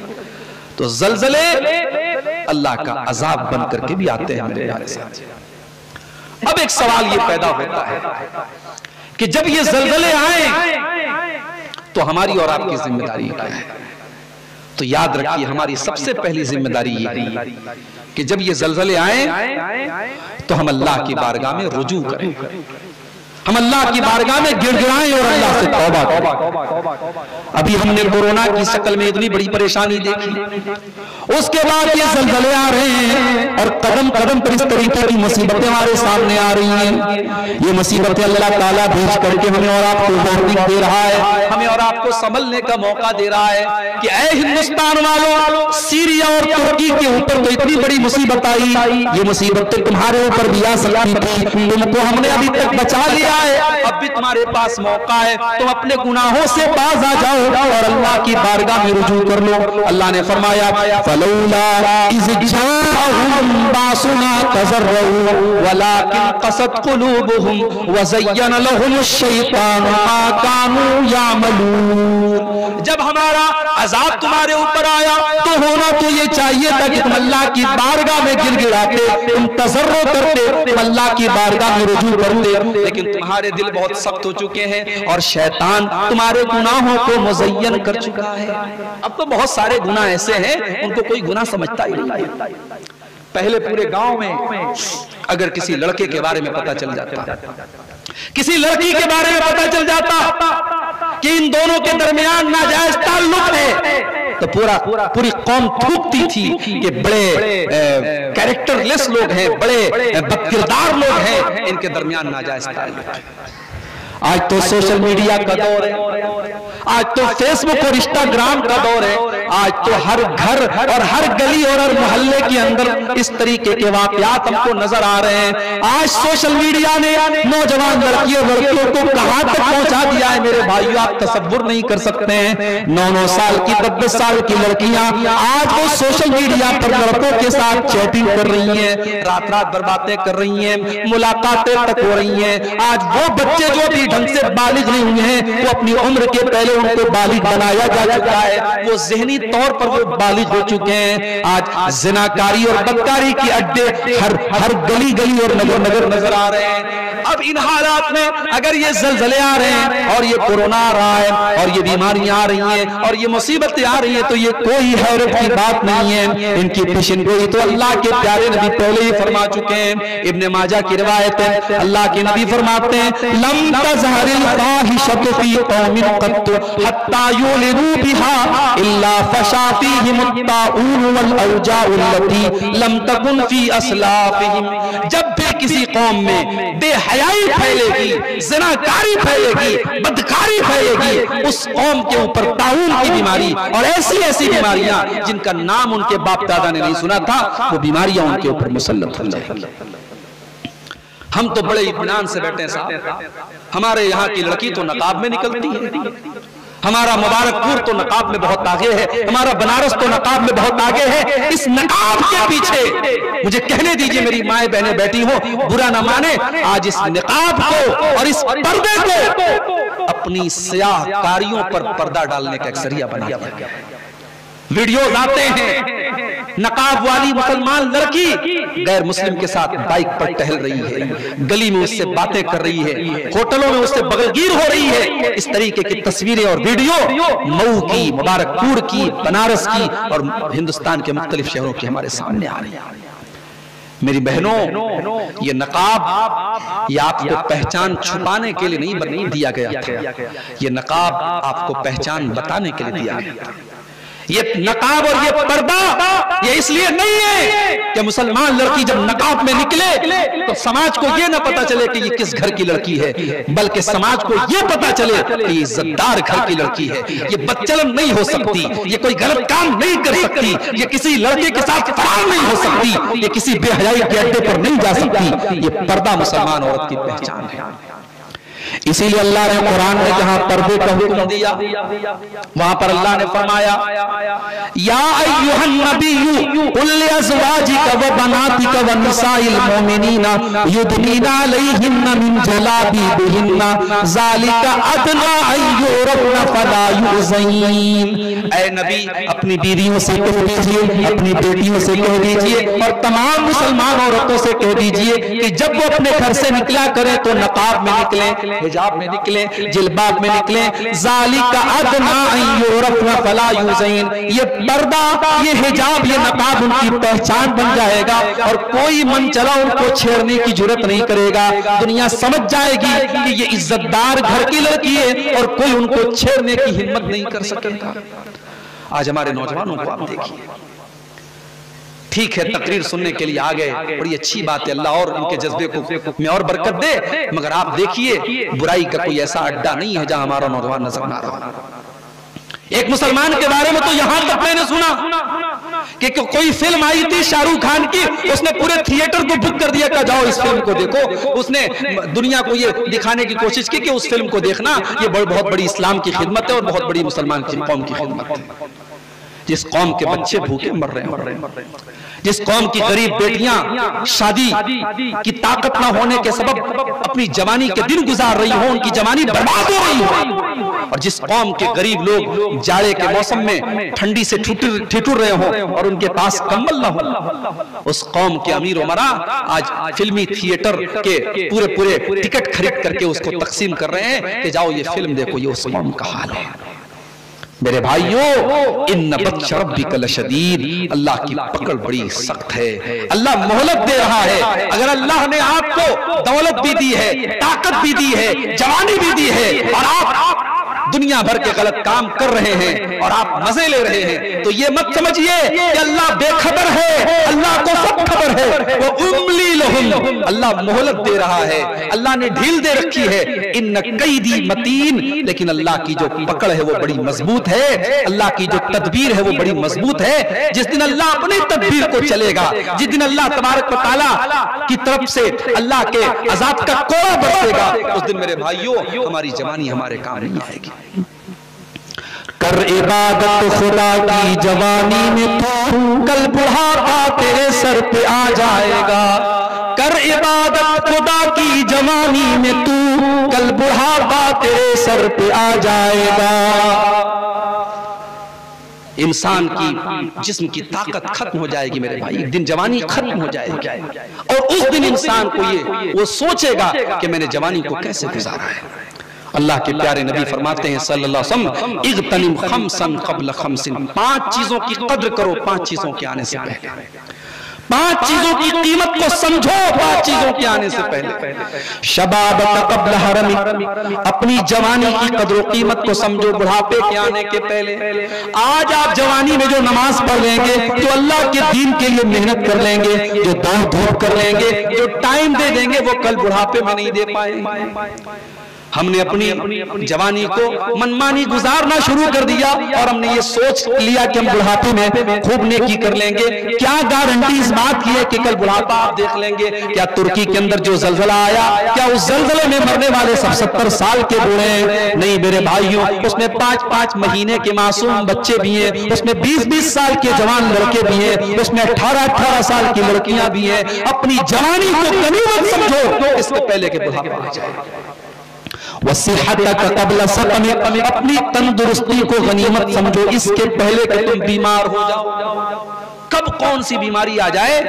[SPEAKER 1] तो ज़लज़ले अल्लाह का अजाब बन करके भी आते हैं मेरे प्यारे साथ। अब एक सवाल ये पैदा होता है कि जब ये ज़लज़ले आए तो हमारी और आपकी जिम्मेदारी क्या है? तो याद रखिए, हमारी सबसे पहली जिम्मेदारी ये है कि जब ये ज़लज़ले आए तो हम अल्लाह की बारगाह में रुजू करें, हम अल्लाह की बारगाह में गिड़गिड़ाएं और अल्लाह से तौबा करें। अभी हमने कोरोना की शक्ल में इतनी बड़ी परेशानी देखी, उसके बाद ये ज़लज़ले आ रहे हैं और कदम कदम पर इस तरीके की मुसीबतें हमारे सामने आ रही हैं। ये मुसीबतें अल्लाह ताला भेज करके हमें और आपको वार्निंग दे रहा है, हमें और आपको संभलने का मौका दे रहा है कि ऐ हिंदुस्तान वालों, सीरिया और तुर्की के ऊपर तो इतनी बड़ी मुसीबत आई, ये मुसीबतें तुम्हारे ऊपर भी आ सकती थी, तुमको हमने अभी तक बचा लिया है, अब भी तुम्हारे पास मौका है, तुम अपने गुनाहों से बाज आ जाओ और अल्लाह की बारगाह में रुजू कर लो। अल्लाह ने फरमाया फलौला इज़ जाअहुम बासुना तज़र्रऊ वलाकिन क़सत क़ुलूबुहुम व ज़य्यन लहुमुश शैतानु मा कानू यामलून। जब हमारा अजाब तुम्हारे ऊपर आया तो होना तो ये चाहिए था कि तुम अल्लाह की बारगाह में गिड़गिड़ाते, तुम तज़र्रो करते, तुम अल्लाह की बारगाह में रुजू करते, लेकिन तुम्हारे दिल बहुत सख्त हो चुके हैं और शैतान तुम्हारे गुनाहों को मुज़य्यन कर चुका है। अब तो बहुत सारे गुनाह ऐसे हैं उनको कोई गुनाह समझता ही नहीं है। पहले पूरे गांव में अगर किसी लड़के के बारे में पता चल जाता, किसी लड़की के बारे में पता चल जाता कि इन दोनों के दरमियान नाजायज ताल्लुक है, तो पूरी कौम थूकती थी कि बड़े कैरेक्टरलेस लोग हैं, बड़े बदकिरदार लोग हैं, इनके दरमियान नाजायज ताल्लुक है। आज तो सोशल मीडिया का दौर है, आज तो फेसबुक और इंस्टाग्राम का दौर है, आज तो हर घर और हर गली और हर मोहल्ले के अंदर इस तरीके के वाकयात हमको नजर आ रहे हैं। आज सोशल मीडिया ने नौजवान लड़कियों को कहां तक पहुंचा दिया है मेरे भाइयों, आप तसव्वुर नहीं कर सकते हैं। 9-9 साल की 10-10 साल की लड़कियां आज वो सोशल मीडिया पर लड़कों के साथ चैटिंग कर रही हैं, रात भर बातें कर रही हैं, मुलाकातें तक हो रही हैं। आज वो बच्चे जो भी ढंग से बालिग नहीं हुए हैं, वो अपनी उम्र के पहले उनको बालिग बनाया जा चुका है, वो ज़हनी तौर पर वो बालिग हो चुके हैं। आज ज़िनाकारी और बदकारी की अड्डे हर गली गली और नगर नगर नजर आ रहे हैं। अब इन हालात में अगर ये ज़लज़ले आ रहे हैं और ये कोरोना आ रहा है और ये बीमारियां आ रही हैं और ये मुसीबतें आ रही हैं, तो ये कोई हैरत की बात नहीं है, इनकी पेशिनगोई तो अल्लाह के प्यारे नबी पहले ही फरमा चुके हैं। इब्ने माजा की रिवायत है, अल्लाह के नबी फरमाते हैं लम तज़हरिल फ़ाहिशतु फ़ी क़ौमिन क़त्तु हत्ता युलिनु बिहा इल्ला फ़शा फ़ीहिमुत ताऊन वल औजाउ अल्लती लम तकुन फ़ी अस्लाफ़िहिम। जब भी किसी कौम में बेहयाई फैलेगी, ज़िनाकारी फैलेगी, बदकारी फैलेगी, उस कौम के ऊपर ताऊन की बीमारी और ऐसी ऐसी बीमारियां जिनका नाम उनके बाप दादा ने नहीं सुना था, वो बीमारियां उनके ऊपर मुसल्लत हो जाएगी। हम तो बड़े इत्मीनान से बैठे हैं साहब, हमारे यहाँ की लड़की तो नकाब में निकलती है, हमारा मुबारकपुर तो नकाब में बहुत आगे है, हमारा बनारस तो नकाब में बहुत आगे है। इस नकाब के पीछे मुझे कहने दीजिए मेरी माएं बहनें बैठी हो, बुरा ना माने, आज इस निकाब को और इस पर्दे को अपनी स्याहकारियों पर पर्दा डालने का एक जरिया बना दिया गया। वीडियोज आते हैं, नकाब वाली मुसलमान लड़की गैर मुस्लिम के साथ बाइक पर टहल रही है, गली में उससे बातें कर रही है, होटलों में उससे बगलगीर हो रही है। इस तरीके की तस्वीरें और वीडियो मऊ की, मुबारकपुर की, बनारस की और हिंदुस्तान के मुख्तलिफ शहरों की हमारे सामने आ रही है। मेरी बहनों, ये नकाब ये आपको पहचान छुपाने के लिए नहीं दिया गया था, ये नकाब आपको पहचान बताने के लिए दिया गया था। ये नकाब और ये पर्दा ये इसलिए नहीं है कि मुसलमान लड़की जब नकाब में निकले तो समाज को ये ना पता चले कि ये किस घर की लड़की है, बल्कि समाज को ये पता चले कि ये इज्जतदार घर की लड़की है, ये बदचलन नहीं हो सकती, ये कोई गलत काम नहीं कर सकती, ये किसी लड़के के साथ फरार नहीं हो सकती, ये किसी बेहयाई के अड्डे पर नहीं जा सकती। ये पर्दा मुसलमान औरत की पहचान है। इसीलिए अल्लाह ने कुरान में जहां पर्दे का हुक्म दिया वहां पर अल्लाह ने फरमाया, या अय्युहन नबिय्यु कुल लिअज़वाजिका व बनातिका व निसाइल मुमिनीना युदनीना अलैहिन्ना मिन जलाबिबिहिन्ना ज़ालिका अदना अय्युरफना फला युज़ैन। ऐ नबी, अपनी बीवियों से कह दीजिए, अपनी बेटियों से कह दीजिए और तमाम मुसलमान औरतों से कह दीजिए कि जब वो अपने घर से निकला करें तो नकाब में निकले, हिजाब में निकले, जिल्बाब में निकले। ज़ालिका अदना अन युरफ़ना फला युज़ैन। ये पर्दा, ये हिजाब, ये नकाब उनकी पहचान बन जाएगा और कोई मन चला उनको छेड़ने की जुर्रत नहीं करेगा। दुनिया समझ जाएगी कि ये इज्जतदार घर की लड़की है और कोई उनको छेड़ने की हिम्मत नहीं कर सकेगा। आज हमारे नौजवानों को आप देखिए, ठीक है तकरीर सुनने के लिए आ गए, बड़ी अच्छी बात है, अल्लाह और उनके जज्बे को में और बरकत दे, मगर आप देखिए बुराई का कोई ऐसा अड्डा नहीं है जहां हमारा नौजवान नजर ना रहा। एक मुसलमान के बारे में तो यहां तक मैंने सुना कि कोई फिल्म आई थी शाहरुख खान की, उसने पूरे थिएटर को बुक कर दिया, जाओ इस फिल्म को देखो। उसने दुनिया को ये दिखाने की कोशिश की कि उस फिल्म को देखना, ये बहुत बड़ी इस्लाम की खिदमत है और बहुत बड़ी मुसलमान की कौम की खिदमत है। जिस कौम के बच्चे भूखे मर रहे हैं, जिस कौम की गरीब बेटियां शादी की ताकत ना होने के सबब अपनी जवानी के दिन गुजार रही हो, उनकी जवानी बर्बाद हो रही हो, और जिस कौम के गरीब लोग जाड़े के मौसम में ठंडी से ठिठुर रहे हो और उनके पास कंबल ना हो, उस कौम के अमीर उमरा आज फिल्मी थिएटर के पूरे टिकट खरीद करके उसको तकसीम कर रहे हैं कि जाओ ये फिल्म देखो। ये उस कौम का हाल है। मेरे भाइयों, इन्न बत्श रब्बिका लशदीद, अल्लाह की पकड़ बड़ी सख्त है। अल्लाह मोहलत दे रहा है। अगर अल्लाह ने आपको दौलत भी दी है, ताकत भी दी है, जवानी भी दी है और आप दुनिया भर के गलत काम कर रहे हैं और आप मजे ले रहे हैं, तो ये मत समझिए कि अल्लाह बेखबर है, अल्लाह को सब खबर है। वो उम्ली लहुम, अल्लाह मोहलत दे रहा है, अल्लाह ने ढील दे रखी है। इन्न कैदी मतीन, लेकिन अल्लाह की जो पकड़ है वो बड़ी मजबूत है, अल्लाह की जो तदबीर है वो बड़ी मजबूत है। जिस दिन अल्लाह अपनी तदबीर को चलेगा, जिस दिन अल्लाह तबारक व तआला की तरफ से अल्लाह के अज़ाब का कोड़ा बरसेगा, उस दिन मेरे भाइयों हमारी जवानी हमारे काम नहीं आएगी। कर इबादत खुदा की जवानी में तू, कल बुढ़ापा तेरे सर पे आ जाएगा। कर इबादत खुदा की जवानी में तू, कल बुढ़ापा तेरे सर पे आ जाएगा। इंसान की जिस्म की ताकत खत्म हो जाएगी मेरे भाई, एक दिन जवानी खत्म हो जाएगी और उस दिन इंसान को वो सोचेगा कि मैंने जवानी को कैसे गुजारा है। अल्लाह के प्यारे नबी फरमाते हैं सल्लल्लाहु अलैहि वसल्लम, इग़तनिम खम्सन क़ब्ल खम्सिन, 5 चीजों की कद्र करो 5 चीजों के आने से पहले। 5 चीजों की कीमत को समझो 5 चीजों के आने से पहले। शबाब कब्ल हरमी, अपनी जवानी की कदर कीमत को समझो बुढ़ापे के आने के पहले। आज आप जवानी में जो नमाज पढ़ लेंगे, जो अल्लाह के दीन के लिए मेहनत कर लेंगे, जो दौड़ धूप कर लेंगे, जो टाइम दे देंगे, वो कल बुढ़ापे में नहीं दे पाएंगे। हमने अपनी जवानी को मनमानी गुजारना शुरू कर दिया और हमने ये सोच लिया कि हम बुढ़ापे में खूब नेकी कर लेंगे। क्या गारंटी इस बात की है कि कल बुढ़ापा आप देख लेंगे? क्या तुर्की के अंदर जो जलजला आया, क्या उस जलजले में मरने वाले सब 70 साल के बूढ़े हैं? नहीं मेरे भाइयों, उसमें 5-5 महीने के मासूम बच्चे भी हैं, उसमें 20-20 साल के जवान लड़के भी हैं, उसमें 18-18 साल की लड़कियां भी हैं। अपनी जवानी को गनीमत समझो, इससे पहले के बुढ़ापा आ जाए। अपनी तंदुरुस्ती को गनीमत समझो, इसके पहले कि तुम बीमार हो जाओ। कब कौन सी बीमारी आ जाए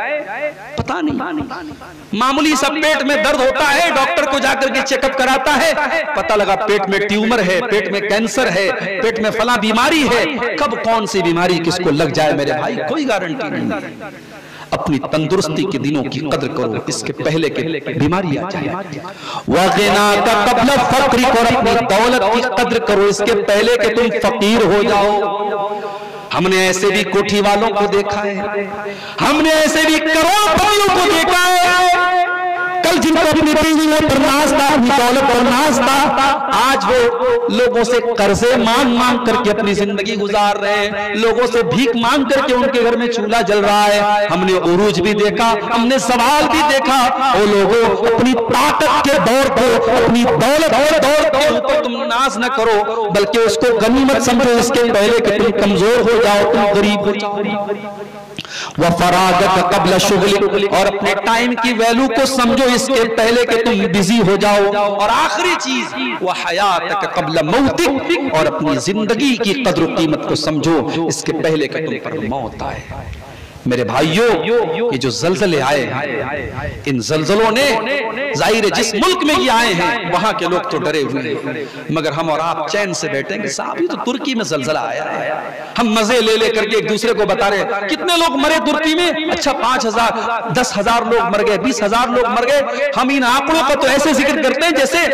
[SPEAKER 1] पता नहीं। मामूली सा पेट में दर्द होता है, डॉक्टर को जाकर के चेकअप कराता है, पता लगा पेट में ट्यूमर है, पेट में कैंसर है, पेट में फला बीमारी है। कब कौन सी बीमारी किसको लग जाए मेरे भाई, कोई गारंटी नहीं। अपनी तंदुरुस्ती के दिनों की कदर करो, इसके पहले के बीमारी आ जाए। वग़िना का कब्ल फ़क़्री, और अपनी दौलत की कदर करो, इसके पहले कि तुम फकीर हो जाओ। हमने ऐसे भी कोठी वालों को देखा है, हमने ऐसे भी करोड़पतियों को देखा है, कल जिनको अपनी बीवियों पर नाज था, अपनी दौलत पर नाज था, आज वो लोगों से कर्जे मांग मांग करके अपनी जिंदगी गुजार रहे हैं, लोगों से भीख मांग करके उनके घर में चूल्हा जल रहा है। हमने उरूज भी देखा, हमने सवाल भी देखा। वो लोगों अपनी ताकत के दौर को, अपनी दौलत के दौर के ऊपर तुम नाज न करो, बल्कि उसको गनीमत समझो, इसके पहले कि तुम कमजोर हो जाओ, तुम गरीब हो जाओ। वह फरागत कब्ल शुगली, और अपने टाइम की वैल्यू को समझो, इसके पहले कि तुम बिजी हो जाओ। और आखिरी चीज वह हयात कब्ल मौतिक, और अपनी जिंदगी की कद्र कीमत को समझो, इसके पहले कि तुम पर मौत आए। मेरे भाइयों, ये जो जलजले आए हैं, इन जलजलों ने जाहिर है जिस मुल्क में ये आए हैं वहां के लोग तो डरे हुए हैं, मगर हम और आप चैन से बैठेंगे। साहब ये तो तुर्की में जलजला आया है, हम मजे ले ले करके एक दूसरे को बता रहे कितने लोग मरे तुर्की में। अच्छा 5,000 10,000 लोग मर गए, 20,000 लोग मर गए। हम इन आंकड़ों का तो ऐसे जिक्र करते हैं जैसे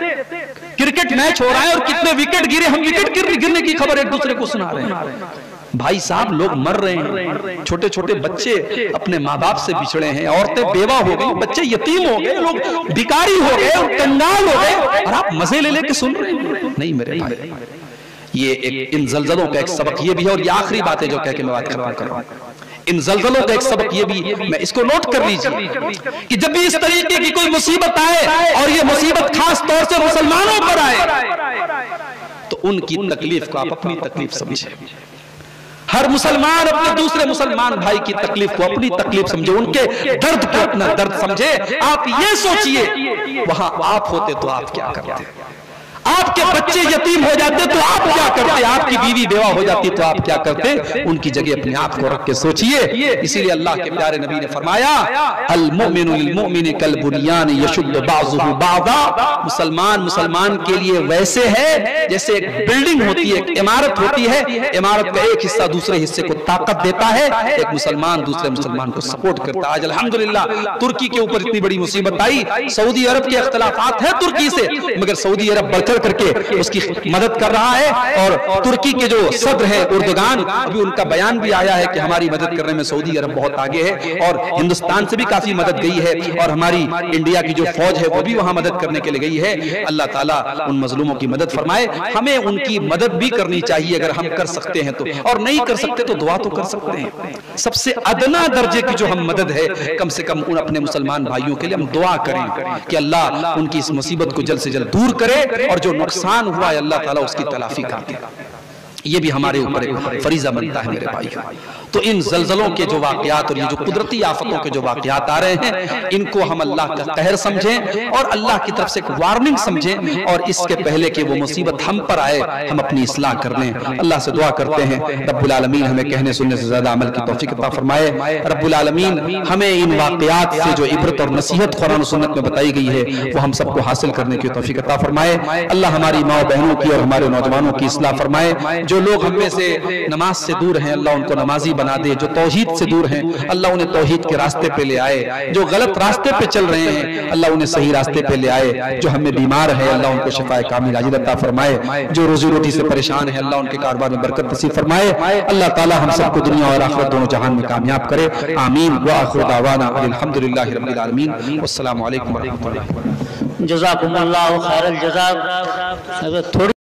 [SPEAKER 1] क्रिकेट मैच हो रहा है और कितने विकेट गिरे, हम विकेट गिरने की खबर एक दूसरे को सुना रहे हैं। भाई साहब लोग मर रहे हैं, छोटे छोटे बच्चे अपने माँ बाप से बिछड़े हैं, औरतें बेवा हो गई, बच्चे यतीम हो गए, लोग भिखारी हो गए, कंगाल हो गए, और आप मजे ले लेके सुन रहे हैं। नहीं मेरे भाई, ये एक इन जलजलों का एक सबक ये भी है, और ये आखिरी बात है जो कह के मैं बात कर रहा हूं। इन जलजलों का एक सबक ये भी, मैं इसको नोट कर लीजिए कि जब भी इस तरीके की कोई मुसीबत आए, और ये मुसीबत खास तौर से मुसलमानों पर आए, तो उनकी तकलीफ को आप अपनी तकलीफ समझे। हर मुसलमान अपने दूसरे मुसलमान भाई की तकलीफ को अपनी तकलीफ समझे, उनके दर्द को अपना दर्द समझे। आप ये सोचिए वहां आप होते तो आप क्या करते, आपके बच्चे यतीम हो जाते तो आप क्या करते, आपकी बीवी बेवा हो जाती तो आप क्या करते, उनकी जगह अपने आप को रख के सोचिए। इसीलिए अल्लाह के प्यारे नबी ने फरमाया, अल मुमिनु लिल मुमिनि कल बुनियान यशुद्दु बाज़ुहु बाज़ा। मुसलमान मुसलमान के लिए वैसे है जैसे एक बिल्डिंग होती है, एक इमारत होती है, इमारत का एक हिस्सा दूसरे हिस्से को ताकत देता है, एक मुसलमान दूसरे मुसलमान को सपोर्ट करता है। आज अल्हम्दुलिल्लाह तुर्की के ऊपर इतनी बड़ी मुसीबत आई, सऊदी अरब के इख्तिलाफात है तुर्की से, मगर सऊदी अरब करके उसकी मदद कर रहा है। और तुर्की के जो सदर है उर्दुगान, अभी उनका बयान भी आया है कि हमारी मदद करने में सऊदी अरब बहुत आगे है, और हिंदुस्तान से भी काफी मदद गई है, और हमारी इंडिया की जो फौज है वो भी वहां मदद करने के लिए गई है। अल्लाह ताला उन मजलूमों की मदद फरमाए। हमें उनकी मदद भी करनी चाहिए अगर हम कर सकते हैं तो, और नहीं कर सकते तो दुआ तो कर सकते हैं। सबसे अदना दर्जे की जो हम मदद है, कम से कम उन अपने मुसलमान भाइयों के लिए हम दुआ करें कि अल्लाह उनकी इस मुसीबत को जल्द से जल्द दूर करे, और जो नुकसान हुआ है अल्लाह ताला उसकी तलाफी कर दे। ये भी हमारे ऊपर एक फरीजा बनता है मेरे भाइयों। तो इन जलजलों के जो वाकयात और ये जो कुदरती आफतों के जो वाकयात आ रहे हैं, इनको हम अल्लाह का कहर समझें और अल्लाह की तरफ से एक वार्निंग समझें, और इसके पहले कि वो मुसीबत हम पर आए हम अपनी इस्लाह कर लें। अल्लाह से दुआ करते हैं रब्बुल आलमीन हमें कहने सुनने से ज्यादा अमल की तौफीक अता फरमाए। रब्बुल आलमीन हमें इन वाकयात से जो इबरत और नसीहत कुरान और सुन्नत में बताई गई है वो हम सबको हासिल करने की तौफीक अता फरमाए। अल्लाह हमारी माँ बहनों की और हमारे नौजवानों की इस्लाह फरमाए। जो लोग हम में से नमाज से दूर हैं अल्लाह उनको नमाजी बना दे, जो तौहीद से दूर हैं अल्लाह उन्हें तौहीद के रास्ते पे ले आए, जो गलत रास्ते पे चल रहे हैं अल्लाह उन्हें सही रास्ते पे ले आए, जो हमें बीमार है अल्लाह उनको शिफाए कामिल आजिल अता फरमाए, जो रोजी रोटी से परेशान है अल्लाह उनके कारोबार में बरकत नसीब फरमाए। अल्लाह ताला हम सबको दुनिया और आखिरत दोनों जहान में कामयाब करे, आमीन। व आखिर दावाना अल्हम्दुलिल्लाहि रब्बिल आलमीन। अस्सलामु अलैकुम व रहमतुल्लाहि।
[SPEAKER 2] जज़ाकुमुल्लाहु खैरल जज़ा। थोड़ी